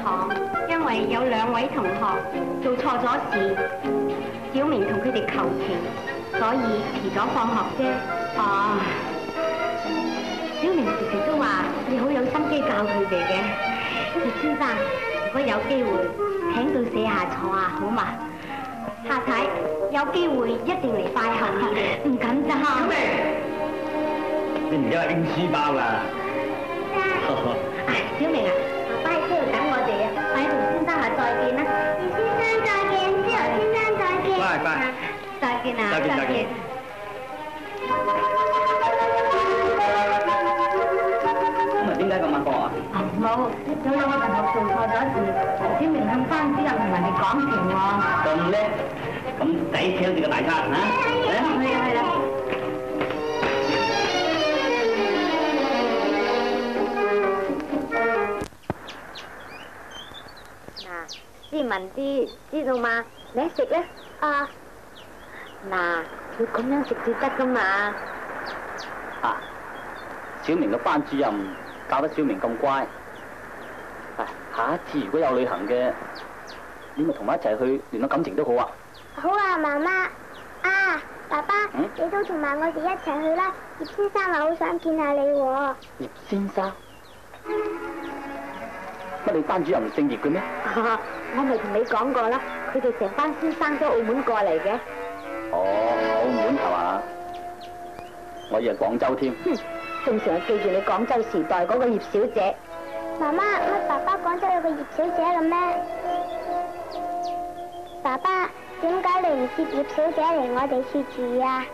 [SPEAKER 3] 堂，因為有兩位同學做錯咗事，小明同佢哋求情，所以遲咗放學啫。哦，小明時時都話你好有心機教佢哋嘅。葉先生，如果有機會請到舍下坐下好嘛？太太有機會一定嚟拜候你哋，唔敢咋。小明，
[SPEAKER 9] 你而家拎書包啦？
[SPEAKER 3] 小明啊，爸爸喺呢度等我哋啊，我喺同先生話再見啦。
[SPEAKER 12] 葉先生再見，之後先生再見。
[SPEAKER 9] 拜拜。
[SPEAKER 3] 再見啊！
[SPEAKER 9] 再見再見。
[SPEAKER 5] 今日點解咁晚放啊？
[SPEAKER 3] 冇，有兩個同學做錯咗事，小明向班主任同人哋講情喎。
[SPEAKER 5] 咁叻，咁抵請住個大餐嚇？
[SPEAKER 3] 係啊係啦。
[SPEAKER 7] 嗱，斯文啲，知道嘛？你食咧？啊，嗱，要咁樣食至得噶嘛？
[SPEAKER 5] 啊，小明個班主任教得小明咁乖，啊，下一次如果有旅行嘅，你咪同我一齊去聯絡感情都好啊！
[SPEAKER 12] 好啊，媽媽。啊，爸爸，
[SPEAKER 5] 嗯、
[SPEAKER 12] 你都同埋我哋一齊去啦。葉先生話好想見下你喎。
[SPEAKER 5] 葉先生？乜你班主任唔姓葉嘅咩？
[SPEAKER 7] 啊，我咪同你講過啦，佢哋成班先生都澳門過嚟嘅。
[SPEAKER 5] 哦，澳門係嘛？我以為廣州添。
[SPEAKER 7] 哼，仲成日記住你廣州時代嗰個葉小姐。
[SPEAKER 12] 媽媽，乜爸爸廣州有個葉小姐嘅咩？爸爸，點解你唔接葉小姐嚟我哋處住啊？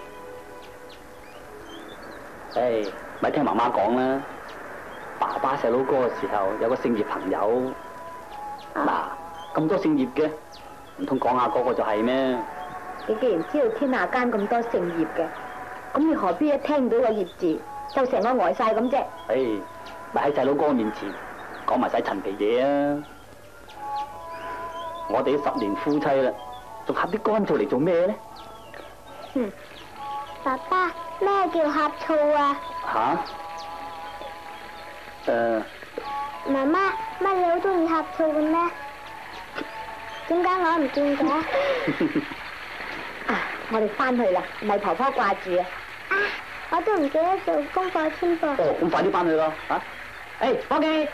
[SPEAKER 5] 唉，咪聽媽媽講啦。爸爸細佬哥嘅時候有個姓葉朋友，嗱咁多姓葉嘅，唔通講下嗰個就係咩？
[SPEAKER 7] 你既然知道天下間咁多姓葉嘅，咁你何必一聽到個葉字就成個呆晒咁啫？
[SPEAKER 5] 唉，咪喺細佬哥面前講埋晒陳皮嘢啊！我哋都十年夫妻啦，仲呷啲乾醋嚟做咩咧？
[SPEAKER 7] 哼，
[SPEAKER 12] 爸爸，咩叫呷醋啊？
[SPEAKER 5] 吓？誒，
[SPEAKER 12] 媽媽，乜你好中意呷醋嘅咩？點解我唔見嘅？
[SPEAKER 7] 啊，我哋翻去啦，唔係婆婆掛住啊！
[SPEAKER 12] 啊，我都唔記得做功課添噃。
[SPEAKER 5] 哦，咁快啲翻去咯，嚇！誒，伙計，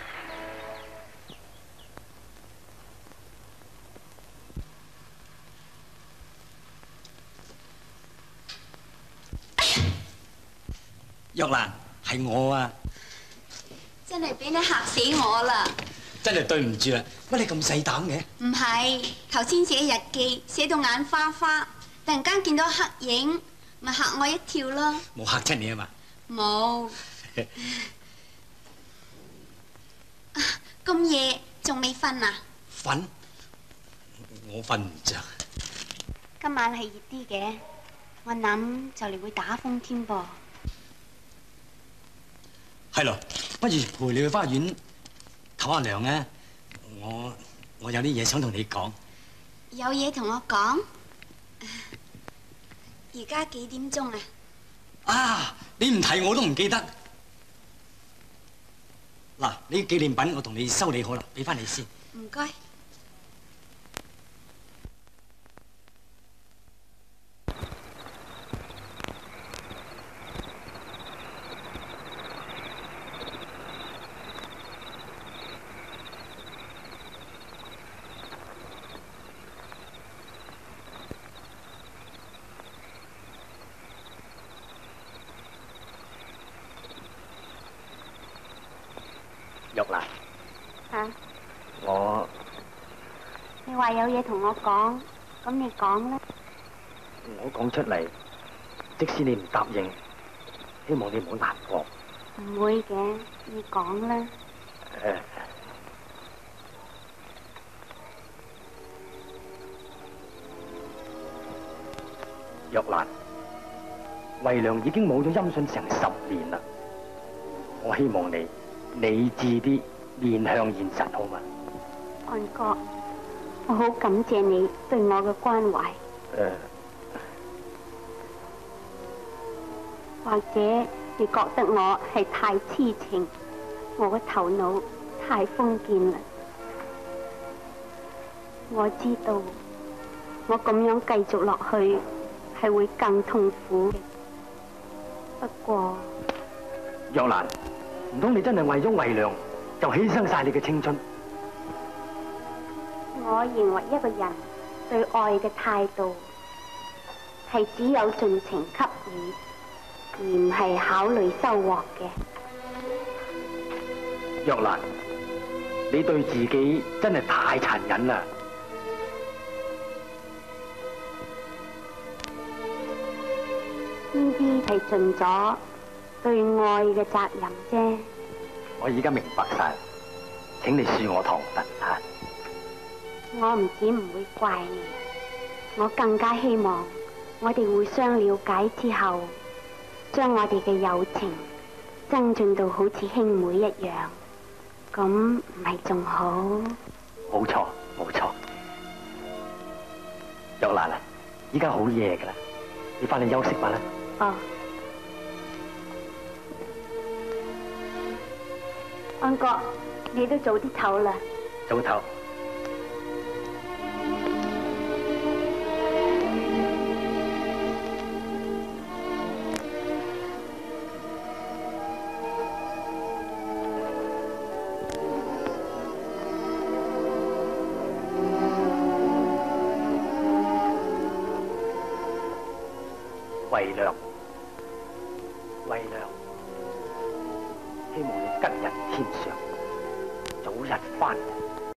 [SPEAKER 13] 玉蘭，係我啊！
[SPEAKER 14] 真係俾你嚇死我啦！
[SPEAKER 13] 真係對唔住啦，乜你咁細膽嘅？
[SPEAKER 14] 唔係，頭先寫日記寫到眼花花，突然間見到黑影，咪嚇我一跳咯。
[SPEAKER 13] 冇嚇親你啊嘛？
[SPEAKER 14] 冇。咁夜仲未瞓啊？
[SPEAKER 13] 瞓？我瞓唔着。
[SPEAKER 14] 今晚係熱啲嘅，我諗就嚟會打風添噃。
[SPEAKER 13] 係咯，不如陪你去花園唞下涼啊！我我有啲嘢想同你講。
[SPEAKER 14] 有嘢同我講？而家幾點鐘啊？
[SPEAKER 13] 啊！你唔提我都唔記得。嗱，呢紀念品我同你修理好啦，俾翻你先。
[SPEAKER 14] 唔該。
[SPEAKER 5] 玉蘭，
[SPEAKER 3] 嚇？
[SPEAKER 5] 我
[SPEAKER 3] 你話有嘢同我講，咁你講啦。
[SPEAKER 5] 我講出嚟，即使你唔答應，希望你唔好難過。
[SPEAKER 3] 唔會嘅，你講啦。
[SPEAKER 5] 誒，玉蘭，惠良已經冇咗音訊成十年啦，我希望你理智啲，面向現實，好嘛？
[SPEAKER 3] 安哥，我好感謝你對我嘅關懷。
[SPEAKER 5] 誒，
[SPEAKER 3] 或者你覺得我係太痴情，我嘅頭腦太封建啦。 我知道，我咁樣繼續落去係會更痛苦嘅。不過，
[SPEAKER 10] 若蘭，唔通你真係為咗為良就犧牲晒你嘅青春？
[SPEAKER 3] 我認為一個人對愛嘅態度係只有盡情給予，而唔係考慮收穫嘅。
[SPEAKER 10] 若蘭，你對自己真係太殘忍啦！
[SPEAKER 3] 呢啲係盡咗對愛嘅責任啫。
[SPEAKER 10] 我而家明白晒，請你恕我唐突啊！
[SPEAKER 3] 我唔止唔會怪你，我更加希望我哋互相了解之後，將我哋嘅友情增進到好似兄妹一樣，咁唔係仲好？
[SPEAKER 10] 冇錯，冇錯。若蘭啊，依家好夜噶啦，你翻去休息吧啦。
[SPEAKER 3] 哦。安哥，你都早啲唞啦。
[SPEAKER 10] 早唞。為良，為良，希望你吉人天相，早日翻嚟。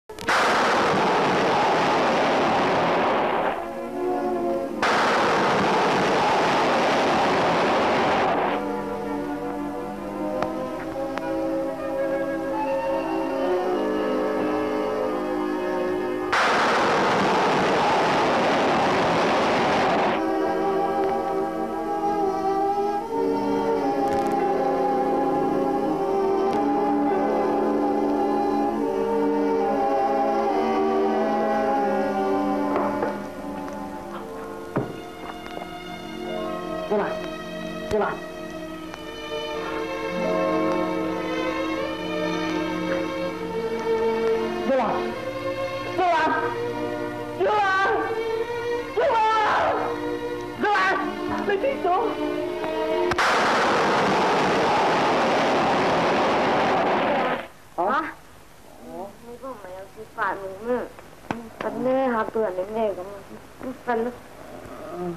[SPEAKER 10] 若蘭，若蘭，若蘭，若蘭，若蘭，若蘭，若蘭，你跌咗！
[SPEAKER 7] 啊？我你都唔係有次發夢咩？瞓咧嚇到人哋咩咁啊？咁瞓咯。嗯。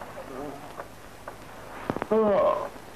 [SPEAKER 7] 哦。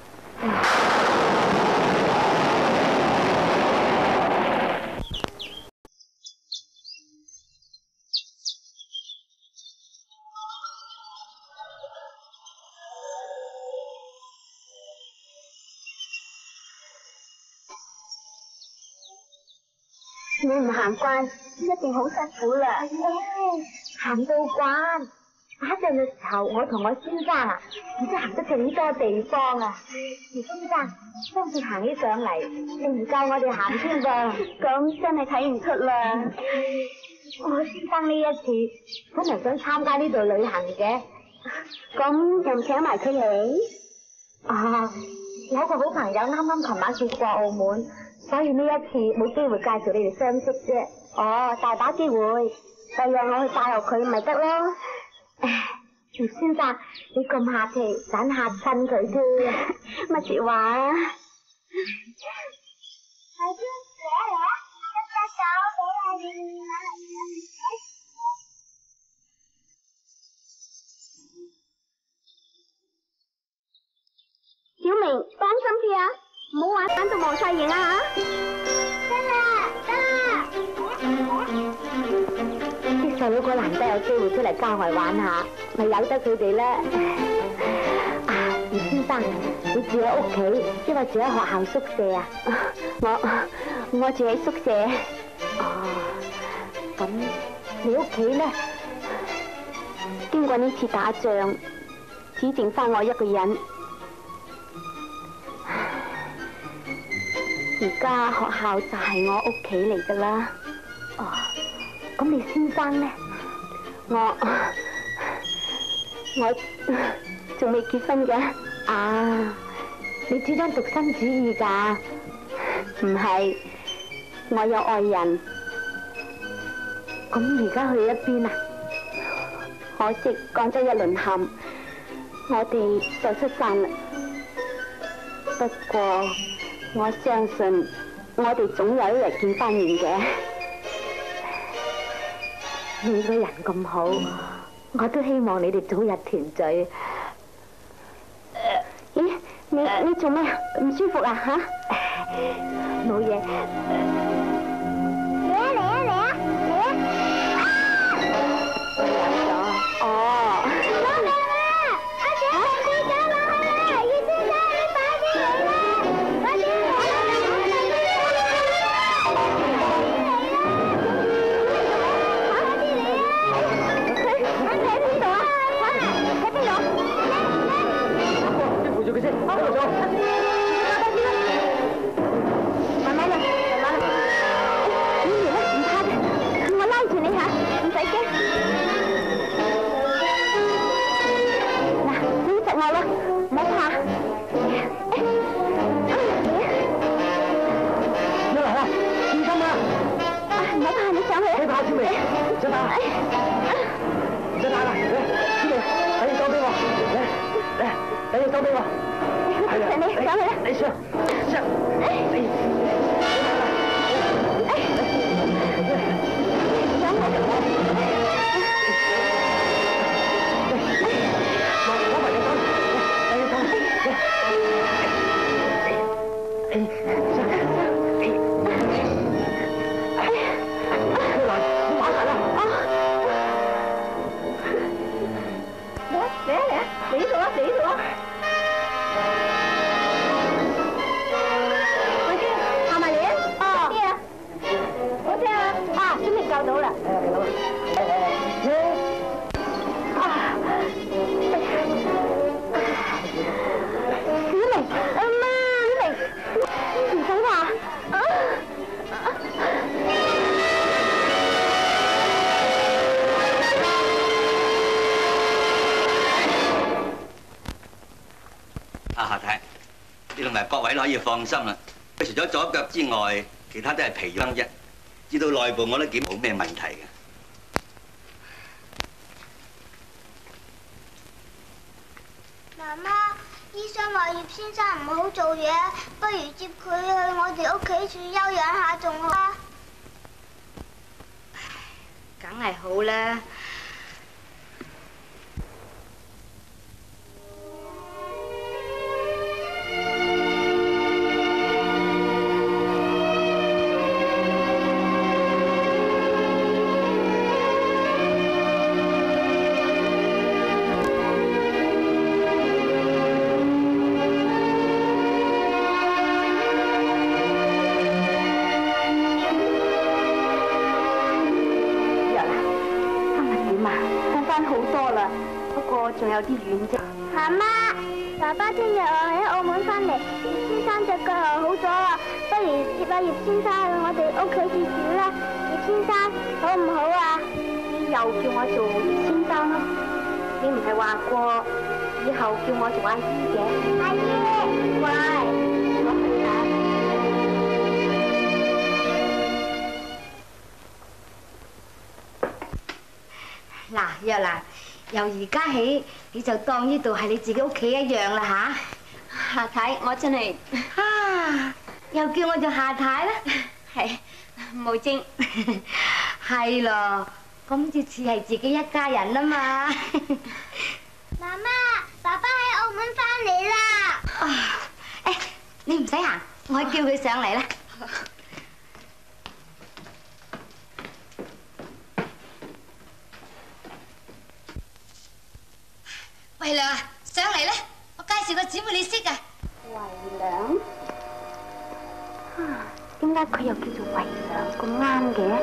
[SPEAKER 3] 你唔行慣，一定好辛苦啦。
[SPEAKER 7] 行到慣。打仗嘅時候，我同我先生啊，唔知行得幾多地方啊！而先生今次行起上嚟，仲唔夠我哋行添噃。
[SPEAKER 3] 咁真係睇唔出啦。
[SPEAKER 7] 我先生呢一次本嚟想參加呢度旅行嘅，
[SPEAKER 3] 咁又請埋佢嚟？
[SPEAKER 7] 啊，有個好朋友啱啱琴晚去過澳門，所以呢一次冇機會介紹你哋相識啫。
[SPEAKER 3] 哦，大把機會，第日我去帶學佢咪得咯。
[SPEAKER 7] 葉先生，你咁客氣，盞嚇親佢啫。
[SPEAKER 3] 乜説話啊？小明，當心啲啊，唔好玩玩到忘晒形啊嚇！
[SPEAKER 12] 得啦，得啦。
[SPEAKER 7] 啲細佬哥難得有機會出嚟郊外玩下，咪由得佢哋咧。啊，葉先生，你住喺屋企，抑或住喺學校宿舍啊？
[SPEAKER 3] 我我住喺宿舍。
[SPEAKER 7] 哦，咁你屋企咧？
[SPEAKER 3] 經過呢次打仗，只剩翻我一個人。而家學校就係我屋企嚟噶啦。
[SPEAKER 7] 哦，咁你先生咧？
[SPEAKER 3] 我我仲未結婚嘅。
[SPEAKER 7] 啊，你主張獨身主義㗎？
[SPEAKER 3] 唔係，我有愛人。
[SPEAKER 7] 咁而家去一邊啊？可惜廣州一淪陷，我哋就失散啦。不過我相信我哋總有一日見翻面嘅。你個人咁好，我都希望你哋早日團聚。咦？你你做咩啊？唔舒服啊？吓？冇嘢。嚟啊嚟啊嚟啊嚟啊！我有咗。哦。攞命啦！阿姐跌咗落去啦！葉先生，你快啲嚟啦！快啲嚟啦！快啲嚟啊！喺邊度啊？喺邊度？扶住佢先，扶住。慢慢嚟，慢慢嚟。你嚟啦，唔怕嘅，我拉住你吓，唔使驚。嗱，你實我啦，唔好怕。你嚟啦，小心啊！唔好怕，你上去。你怕小明，唔使怕，唔使怕啦，嚟，小明，快啲交俾我，嚟嚟。俾你交俾我，係啊，你上去啦，你上上，你上去，攞埋隻手，你手，哎，上上，哎，來，你玩埋啦，啊，嚟啊嚟啊嚟啊，嚟呢度啊嚟呢度啊！教到啦！誒，好啦，誒誒，啊，小明，阿媽，小明，唔使話，啊，
[SPEAKER 15] 阿夏太，你同埋各位可以放心啦。除咗左腳之外，其他都係皮傷啫。至到內部我都檢冇咩問題嘅。
[SPEAKER 12] 媽媽，醫生話葉先生唔好做嘢，不如接佢去我哋屋企住休養下仲好啊。
[SPEAKER 7] 梗係好啦。仲有啲遠啫。
[SPEAKER 12] 媽媽，爸爸聽日我喺澳門翻嚟，葉先生隻腳又好咗啦，不如接下葉先生去我哋屋企住住啦。葉先生好唔好啊？
[SPEAKER 7] 你又叫我做葉先生咯？你唔係話過以後叫我做阿姨嘅？
[SPEAKER 12] 阿姨，
[SPEAKER 7] 乖，我去啦。嗱，若蘭。由而家起，你就當呢度係你自己屋企一樣啦吓。夏太，我真係啊，又叫我做夏太啦。係，無精。係咯，咁至似係自己一家人啊嘛。
[SPEAKER 12] 媽媽，爸爸喺澳門翻嚟啦。
[SPEAKER 7] 啊，誒，你唔使行，我叫佢上嚟啦。慧良啊，上嚟啦！我介紹個姊妹你識啊。慧良？啊，點解佢又叫做慧良咁啱嘅？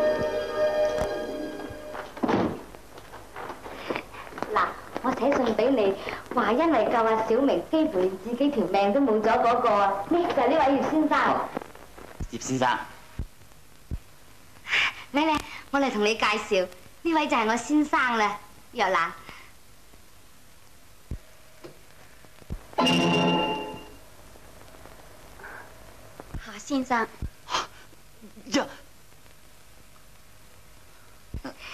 [SPEAKER 7] 嗱，我寫信俾你，話因為救阿小明，幾乎連自己條命都冇咗嗰個啊，呢就係呢位葉先生。
[SPEAKER 15] 葉先生，
[SPEAKER 7] 嚟嚟，我嚟同你介紹，呢位就係我先生啦，若蘭。夏先生，
[SPEAKER 15] 呀，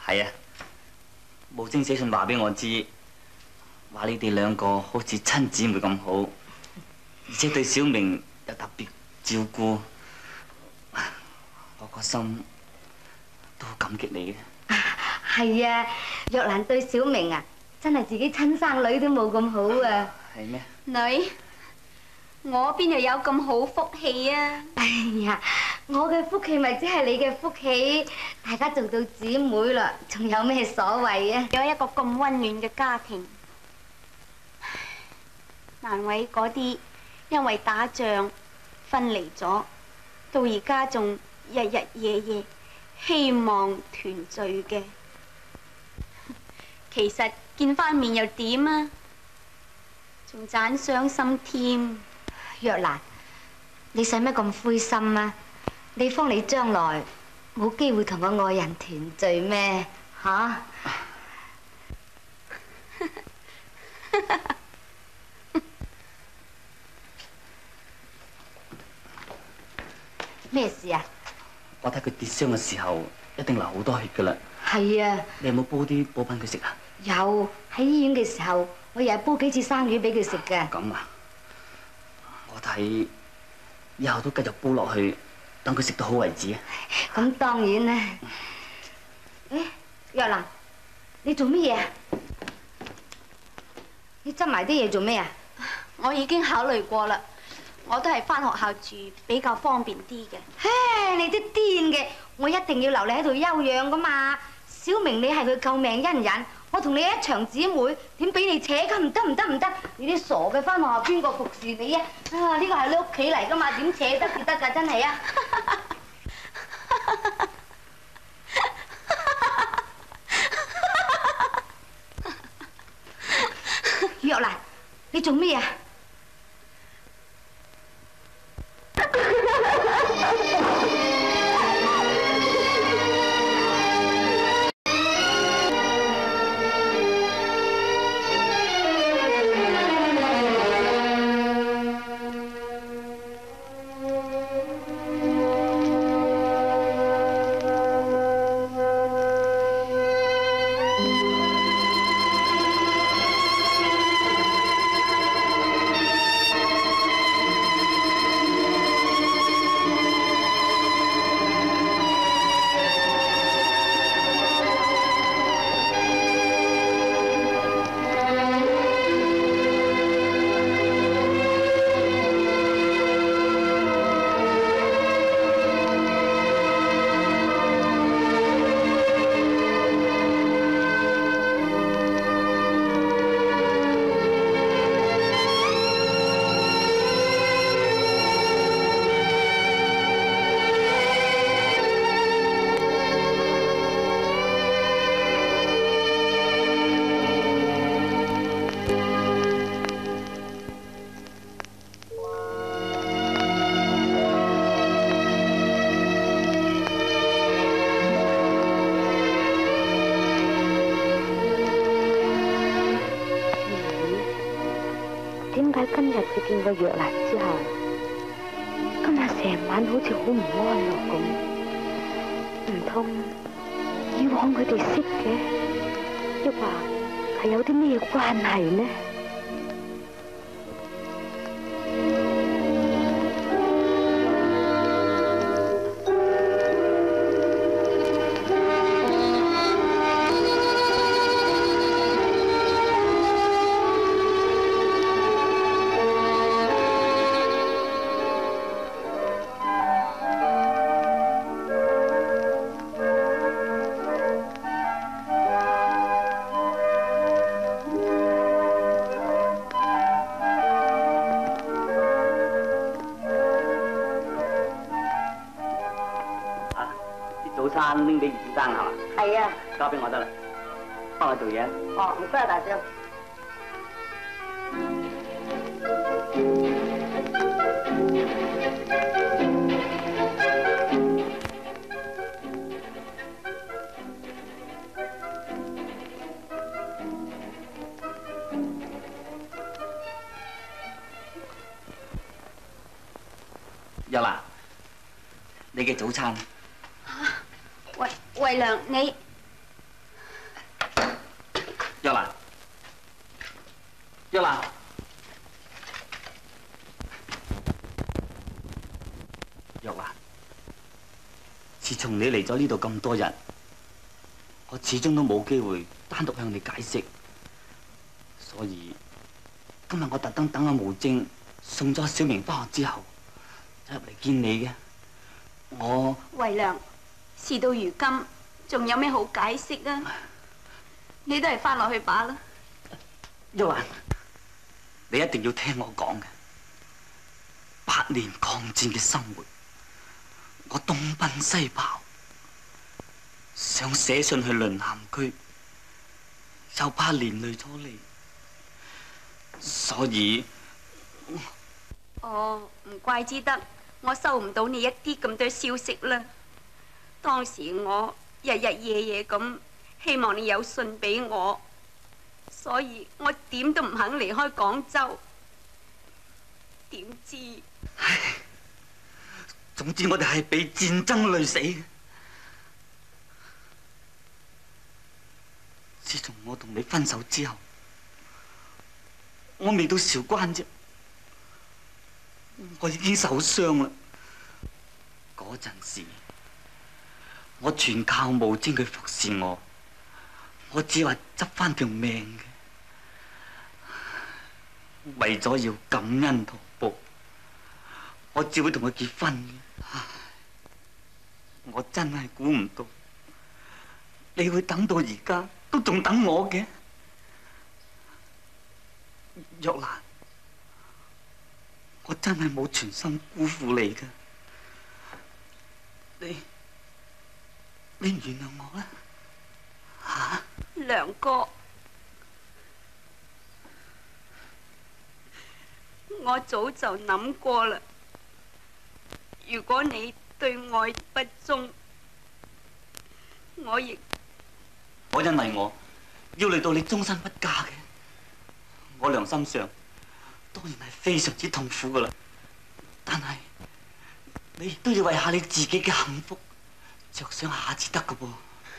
[SPEAKER 5] 係啊，無精寫信話俾我知，話你哋兩個好似親姊妹咁好，而且對小明又特別照顧，我個心都好感激你嘅。
[SPEAKER 7] 係啊，若蘭對小明啊，真係自己親生女都冇咁好啊。
[SPEAKER 5] 係咩？
[SPEAKER 14] 女，我邊度有咁好福氣啊？
[SPEAKER 7] 哎呀，我嘅福氣咪即係你嘅福氣，大家做到姊妹啦，仲有咩所謂啊？
[SPEAKER 14] 有一個咁溫暖嘅家庭，難為嗰啲因為打仗分離咗，到而家仲日日夜夜希望團聚嘅。其實見翻面又點啊？仲盞傷心添。
[SPEAKER 7] 若蘭，你使乜咁灰心啊？你方你將來冇機會同個愛人團聚咩？吓？咩事啊？
[SPEAKER 5] 我睇佢跌傷嘅時候，一定流好多血噶啦。
[SPEAKER 7] 係啊。
[SPEAKER 5] 你有冇煲啲補品佢食啊？
[SPEAKER 7] 有，喺醫院嘅時候，我日日煲幾次生魚俾佢食嘅。
[SPEAKER 5] 咁啊？我睇以後都繼續煲落去，等佢食到好為止啊！
[SPEAKER 7] 咁當然啦。誒，若蘭，你做乜嘢啊？你執埋啲嘢做咩啊？
[SPEAKER 14] 我已經考慮過啦，我都係翻學校住比較方便啲嘅。
[SPEAKER 7] 唉，你啲癲嘅，我一定要留你喺度休養噶嘛。小明你係佢救命恩人，我同你一場姊妹，點俾你扯㗎？唔得唔得唔得！你啲傻嘅，翻學校邊個服侍你啊？啊，呢個係你屋企嚟噶嘛，點扯得至得㗎？真係啊！若蘭，你做咩啊？今日佢見過若蘭之後，今日成晚好似好唔安樂咁。唔通以往佢哋識嘅，抑或係有啲咩關係呢？
[SPEAKER 5] 拎俾葉先生係嘛？
[SPEAKER 7] 係啊，
[SPEAKER 5] 交俾我得啦，幫我做嘢。
[SPEAKER 7] 哦，唔該啊，大少。
[SPEAKER 5] 若蘭，你嘅早餐。
[SPEAKER 14] 喂，慧良，你
[SPEAKER 5] 若蘭，若蘭，若蘭，自從你嚟咗呢度咁多日，我始終都冇機會單獨向你解釋，所以今日我特登等阿無精送咗小明返學之後，就入嚟見你嘅。我
[SPEAKER 3] 維良，事到如今，仲有咩好解釋啊？你都係翻落去把啦。
[SPEAKER 5] 若蘭，你一定要聽我講嘅。八年抗戰嘅生活，我東奔西跑，想寫信去淪陷區，又怕連累咗你，所以
[SPEAKER 3] 哦，唔怪之得我收唔到你一啲咁多消息啦。當時我日日夜夜咁希望你有信俾我，所以我點都唔肯離開廣州。點知？
[SPEAKER 5] 唉，總之我哋係被戰爭累死嘅。自從我同你分手之後，我未到韶關啫，我已經受傷啦。嗰陣時，我全靠無精佢服侍我，我只話執翻條命嘅。為咗要感恩圖報，我只會同佢結婚嘅。唉，我真係估唔到，你會等到而家都仲等我嘅。若蘭，我真係冇全心辜負你㗎。你你唔原諒我啦？嚇？
[SPEAKER 3] 梁哥，我早就諗過啦。如果你對愛不忠，我亦
[SPEAKER 5] 我因為我要嚟到你終身不嫁嘅，我良心上當然係非常之痛苦噶啦。但係你亦都要為下你自己嘅幸福着想下至得噶噃。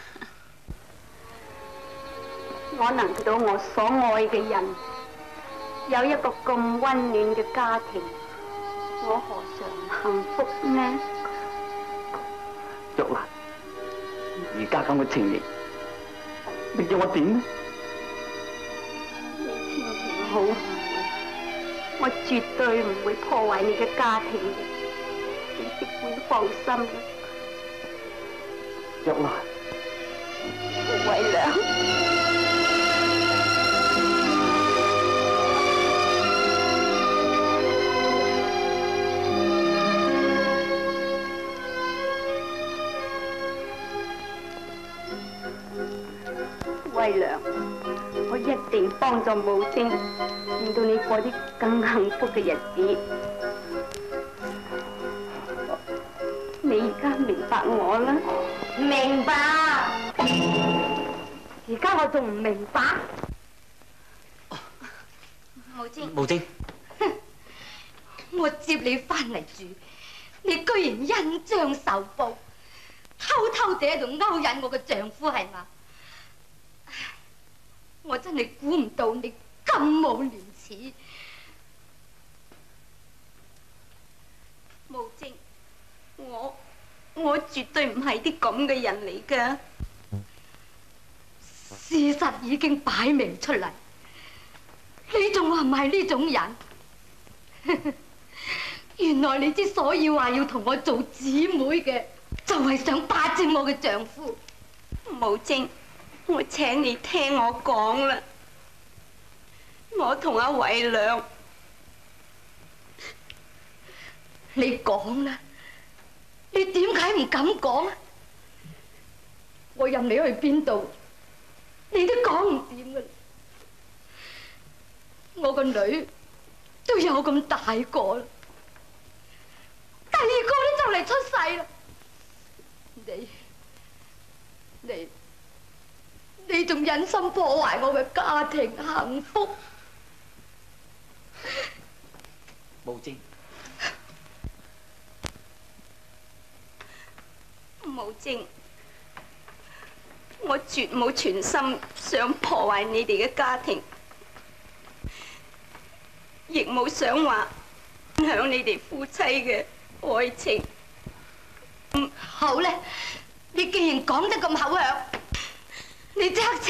[SPEAKER 3] 我能見到我所愛嘅人有一個咁溫暖嘅家庭，我何嘗唔幸福呢？
[SPEAKER 2] 若蘭，而家咁嘅情形，你叫我點呢？
[SPEAKER 3] 你千祈唔好誤會，我絕對唔會破壞你嘅家庭嘅，你即管放心啦。
[SPEAKER 2] 若蘭，
[SPEAKER 3] 維良。維良，我一定幫助無精，令到你過啲更幸福嘅日子。你而家明白我啦？
[SPEAKER 7] 明白。而家我仲唔明白？
[SPEAKER 14] 無精，
[SPEAKER 5] 無精，
[SPEAKER 7] 我接你翻嚟住，你居然恩將仇報，偷偷地喺度勾引我嘅丈夫係嘛？我真係估唔到你咁冇廉恥。
[SPEAKER 3] 無精，我我絕對唔係啲咁嘅人嚟㗎。
[SPEAKER 7] 事實已經擺明出嚟，你仲話唔係呢種人？原來你之所以話要同我做姊妹嘅，就係想霸佔我嘅丈夫。
[SPEAKER 3] 無精，我請你聽我講啦。我同阿維良，
[SPEAKER 7] 你講啦，你點解唔敢講啊？我任你去邊度，你都講唔掂噶啦。我個女都有咁大個啦，第二個都就嚟出世啦。你你你仲忍心破壞我嘅家庭幸福？
[SPEAKER 5] 無精，
[SPEAKER 3] 無精， 我絕冇全心想破壞你哋嘅家庭，亦冇想話影響你哋夫妻嘅愛情。
[SPEAKER 4] 嗯，好咧，你既然講得咁口響，你即刻扯。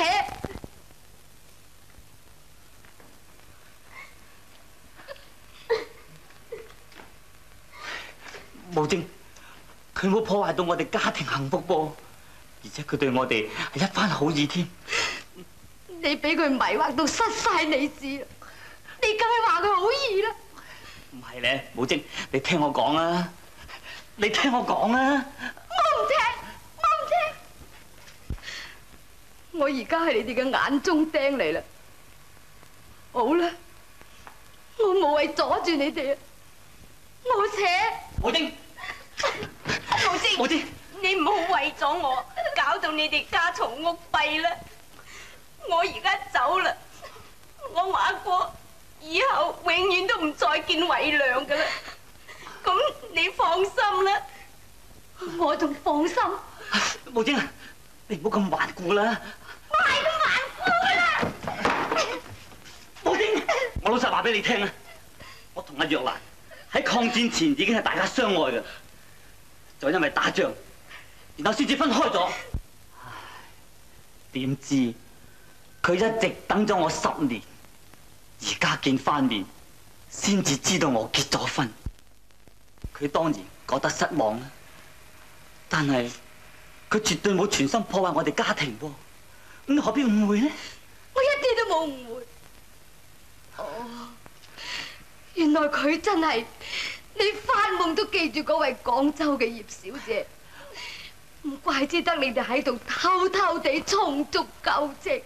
[SPEAKER 5] 無正，佢冇破壞到我哋家庭幸福噃，而且佢對我哋係一番好意添。
[SPEAKER 4] 你俾佢迷惑到失晒理智，你梗係話佢好意啦。
[SPEAKER 5] 唔係咧，無正，你聽我講啊，你聽我講啊。
[SPEAKER 4] 我唔聽，我唔聽。我而家係你哋嘅眼中釘嚟啦。好啦，我無謂阻住你哋啊，我扯。
[SPEAKER 5] 無正。
[SPEAKER 3] 無正，
[SPEAKER 5] 無正，
[SPEAKER 3] 你唔好為咗我搞到你哋家嘈屋閉啦！我而家走啦，我話過以後永遠都唔再見偉良噶啦。咁你放心啦，
[SPEAKER 4] 我仲放心。
[SPEAKER 5] 無正，你唔好咁頑固啦。
[SPEAKER 4] 我係咁頑固啦。
[SPEAKER 5] 無正，我老實話俾你聽啊，我同阿若蘭喺抗戰前已經係大家相愛嘅。就因為打仗，然後先至分開咗。唉，點知佢一直等咗我十年，而家見翻面，先至知道我結咗婚。佢當然覺得失望啦，但係佢絕對冇全心破壞我哋家庭喎。咁你何必誤會呢？
[SPEAKER 4] 我一啲都冇誤會。哦，原來佢真係。你發夢都記住嗰位廣州嘅葉小姐，唔怪之得你哋喺度偷偷地重築舊情。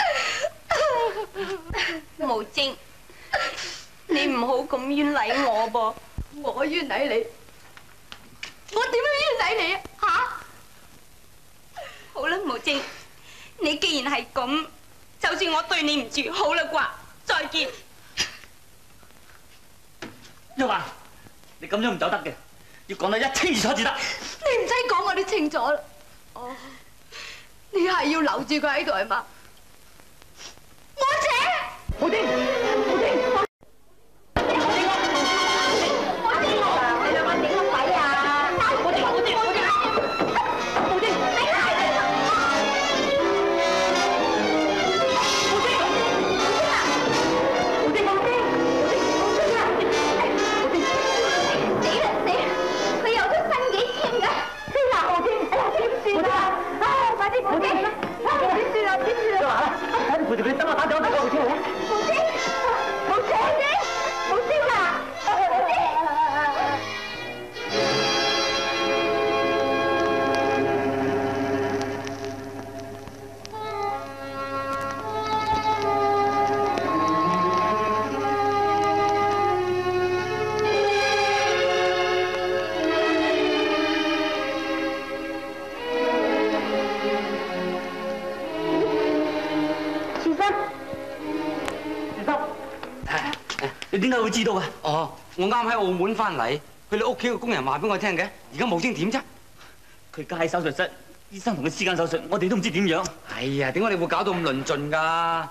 [SPEAKER 3] 無正，你唔好咁冤枉我噃。
[SPEAKER 4] 我冤枉你？我點樣冤枉你啊？吓！
[SPEAKER 3] 好啦，無正，你既然係咁，就算我對你唔住，好啦啩，再見。
[SPEAKER 5] 若蘭。你咁樣唔走得嘅，要講得一清二楚至得。
[SPEAKER 4] 你唔使講，我都清楚啦。哦，你係要留住佢喺度係嘛？我姐，
[SPEAKER 10] 無正，無正，
[SPEAKER 7] 你兩個整乜鬼啊？
[SPEAKER 10] 無正，無正，無正，無正，
[SPEAKER 7] 扶住佢，等我打電話俾救護車嚟啊！無正，無正，無正啊！無正。
[SPEAKER 5] 你點解會知道啊？
[SPEAKER 13] 哦，我啱喺澳門翻嚟，佢哋屋企個工人話俾我聽嘅。而家無精點啫？
[SPEAKER 5] 佢家喺手術室，醫生同佢私間手術，我哋都唔知點樣。
[SPEAKER 13] 哎呀，點解你會搞到咁論盡㗎？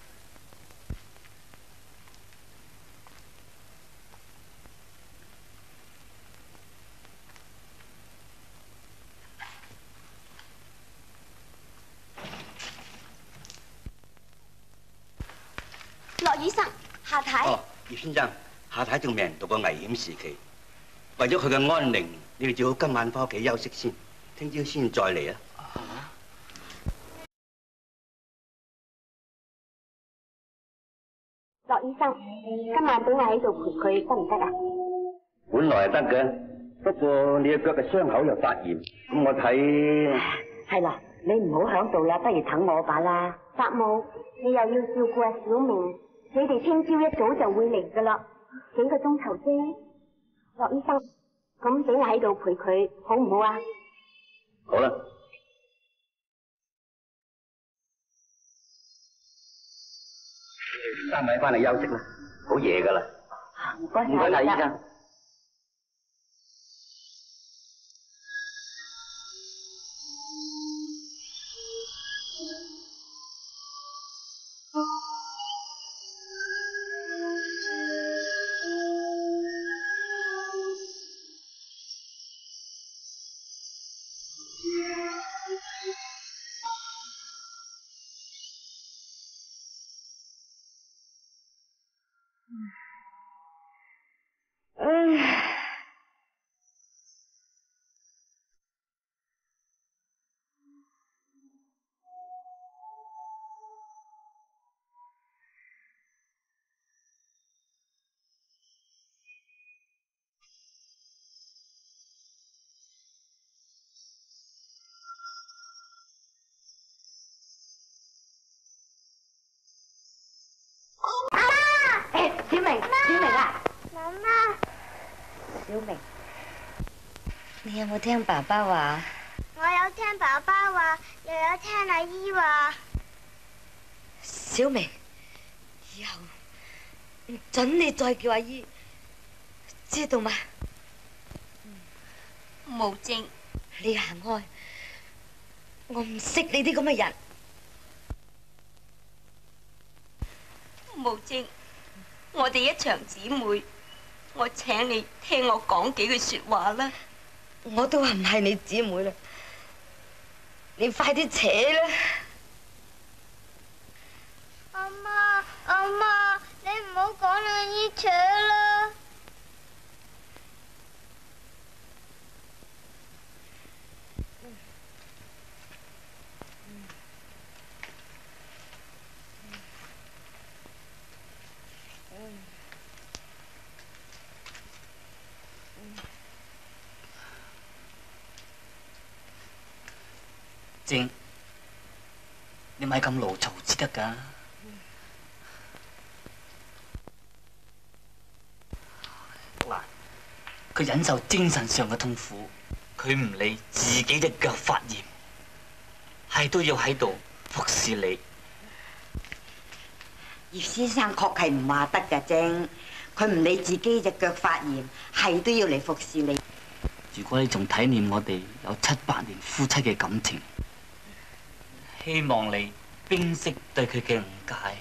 [SPEAKER 14] 樂醫生，夏太。
[SPEAKER 15] 哦，葉先生，夏太條命到個危險時期，為咗佢嘅安寧，你哋最好今晚翻屋企休息先，聽朝先再嚟啊！
[SPEAKER 7] 樂醫生，今晚俾我喺度陪佢得唔得啊？
[SPEAKER 15] 本來係得嘅，不過你嘅腳嘅傷口又發炎，咁我睇
[SPEAKER 7] 係啦，你唔好響度啦，不如等我把啦。伯母，你又要照顧阿小明，你哋聽朝一早就會嚟噶啦，幾個鐘頭啫。樂醫生，咁俾我喺度陪佢，好唔好啊？
[SPEAKER 15] 好啦。三位翻嚟休息啦，好夜噶啦。
[SPEAKER 7] 唔該
[SPEAKER 15] 唔該晒，醫生。
[SPEAKER 7] 小明，小明啊！
[SPEAKER 12] 媽媽，
[SPEAKER 7] 小明，你有冇聽爸爸話？
[SPEAKER 12] 我有聽爸爸話，又有聽阿姨話。
[SPEAKER 7] 小明，以後唔准你再叫阿姨，知道嗎？
[SPEAKER 14] 無正，
[SPEAKER 7] 你行開，我唔識你啲咁嘅人。
[SPEAKER 14] 無正，我哋一場姊妹，我請你聽我講幾句說話啦。
[SPEAKER 7] 我都話唔係你姊妹啦，你快啲扯啦！
[SPEAKER 12] 阿媽，阿媽，你唔好講阿姨扯啦。
[SPEAKER 5] 正，你咪咁勞嘈至得㗎。嗱，佢忍受精神上嘅痛苦，佢唔理自己隻腳發炎，係都要喺度服侍你。
[SPEAKER 16] 葉先生確係唔話得㗎，正，佢唔理自己隻腳發炎，係都要嚟服侍你。
[SPEAKER 5] 如果你仲體念我哋有七八年夫妻嘅感情，希望你冰釋對佢嘅誤解，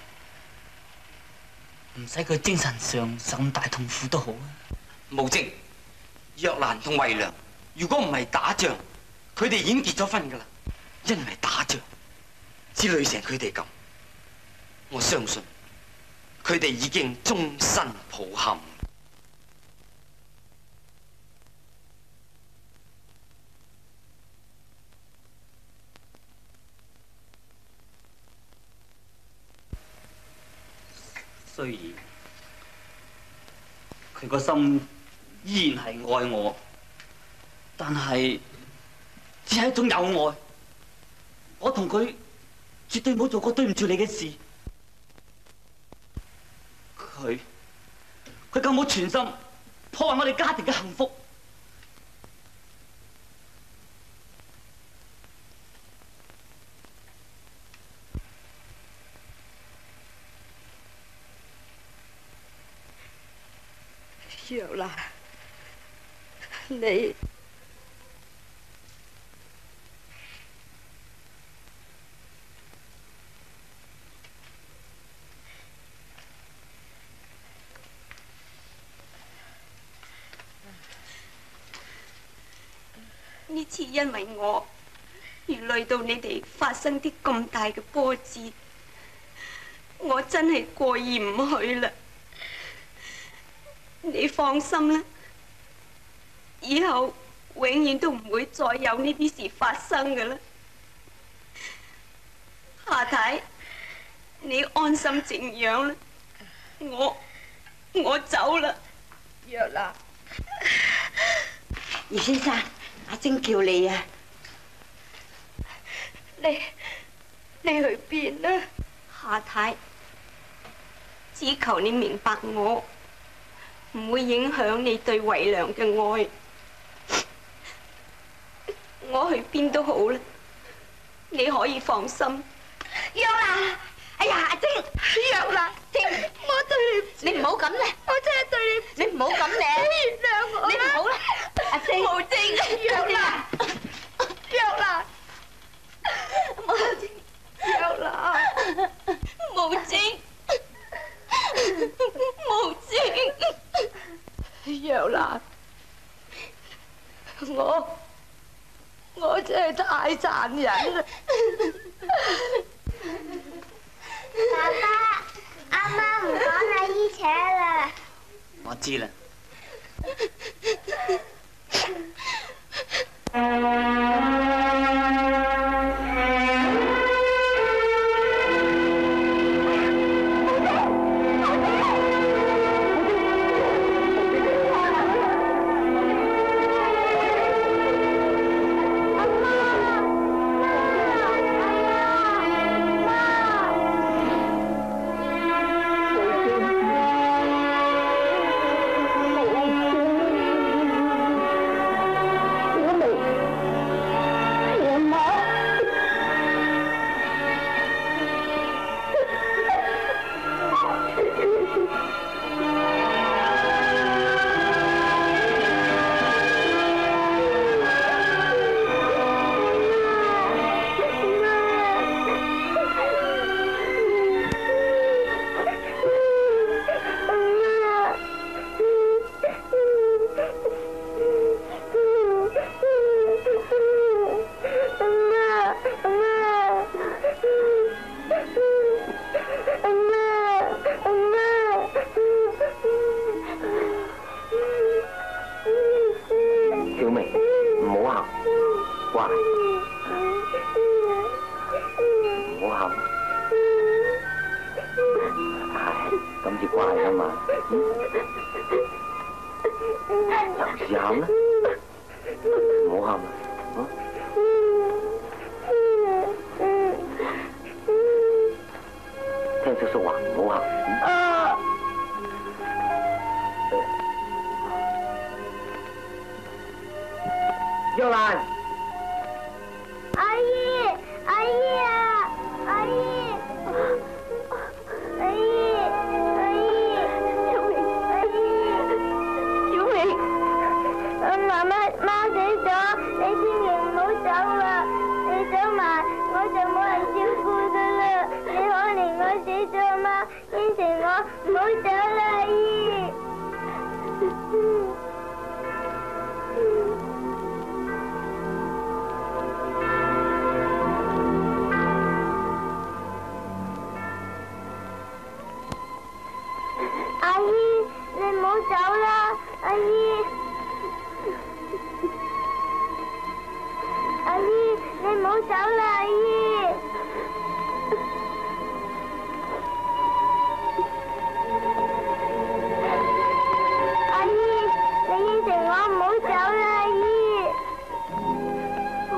[SPEAKER 5] 唔使佢精神上受咁大痛苦都好啊。
[SPEAKER 8] 無正、若蘭同惠良，如果唔係打仗，佢哋已經結咗婚㗎啦。因為打仗，至累成佢哋咁，我相信佢哋已經終身抱憾。
[SPEAKER 5] 雖然佢個心依然係愛我，但係只係一種友愛。我同佢絕對冇做過對唔住你嘅事。佢佢更冇全心破壞我哋家庭嘅幸福。
[SPEAKER 7] 若蘭，你
[SPEAKER 14] 呢次因為我而累到你哋發生啲咁大嘅波折，我真係過意唔去啦。你放心啦，以後永遠都唔會再有呢啲事發生㗎啦。夏太，你安心靜養啦，我我走啦。
[SPEAKER 7] 若蘭，
[SPEAKER 16] 葉先生，阿晶叫你啊。
[SPEAKER 14] 你你去邊啊？夏太，只求你明白我。唔會影響你對惠良嘅愛，我去邊都好啦，你可以放心。
[SPEAKER 7] 若蘭，哎呀，阿晶，若蘭，晶，我對你唔住，你唔好咁咧，我真係對你唔住，你唔好咁咧，原諒我，你唔好啦，阿晶，無晶，若蘭，若蘭，無晶，若蘭，無晶。無正，若蘭，我我真係
[SPEAKER 4] 太殘忍啦！
[SPEAKER 12] 爸爸，阿媽唔講阿姨扯啦。
[SPEAKER 5] 我知啦。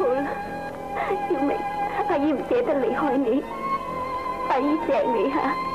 [SPEAKER 3] 阿姨唔捨得離開你，阿姨錫你嚇。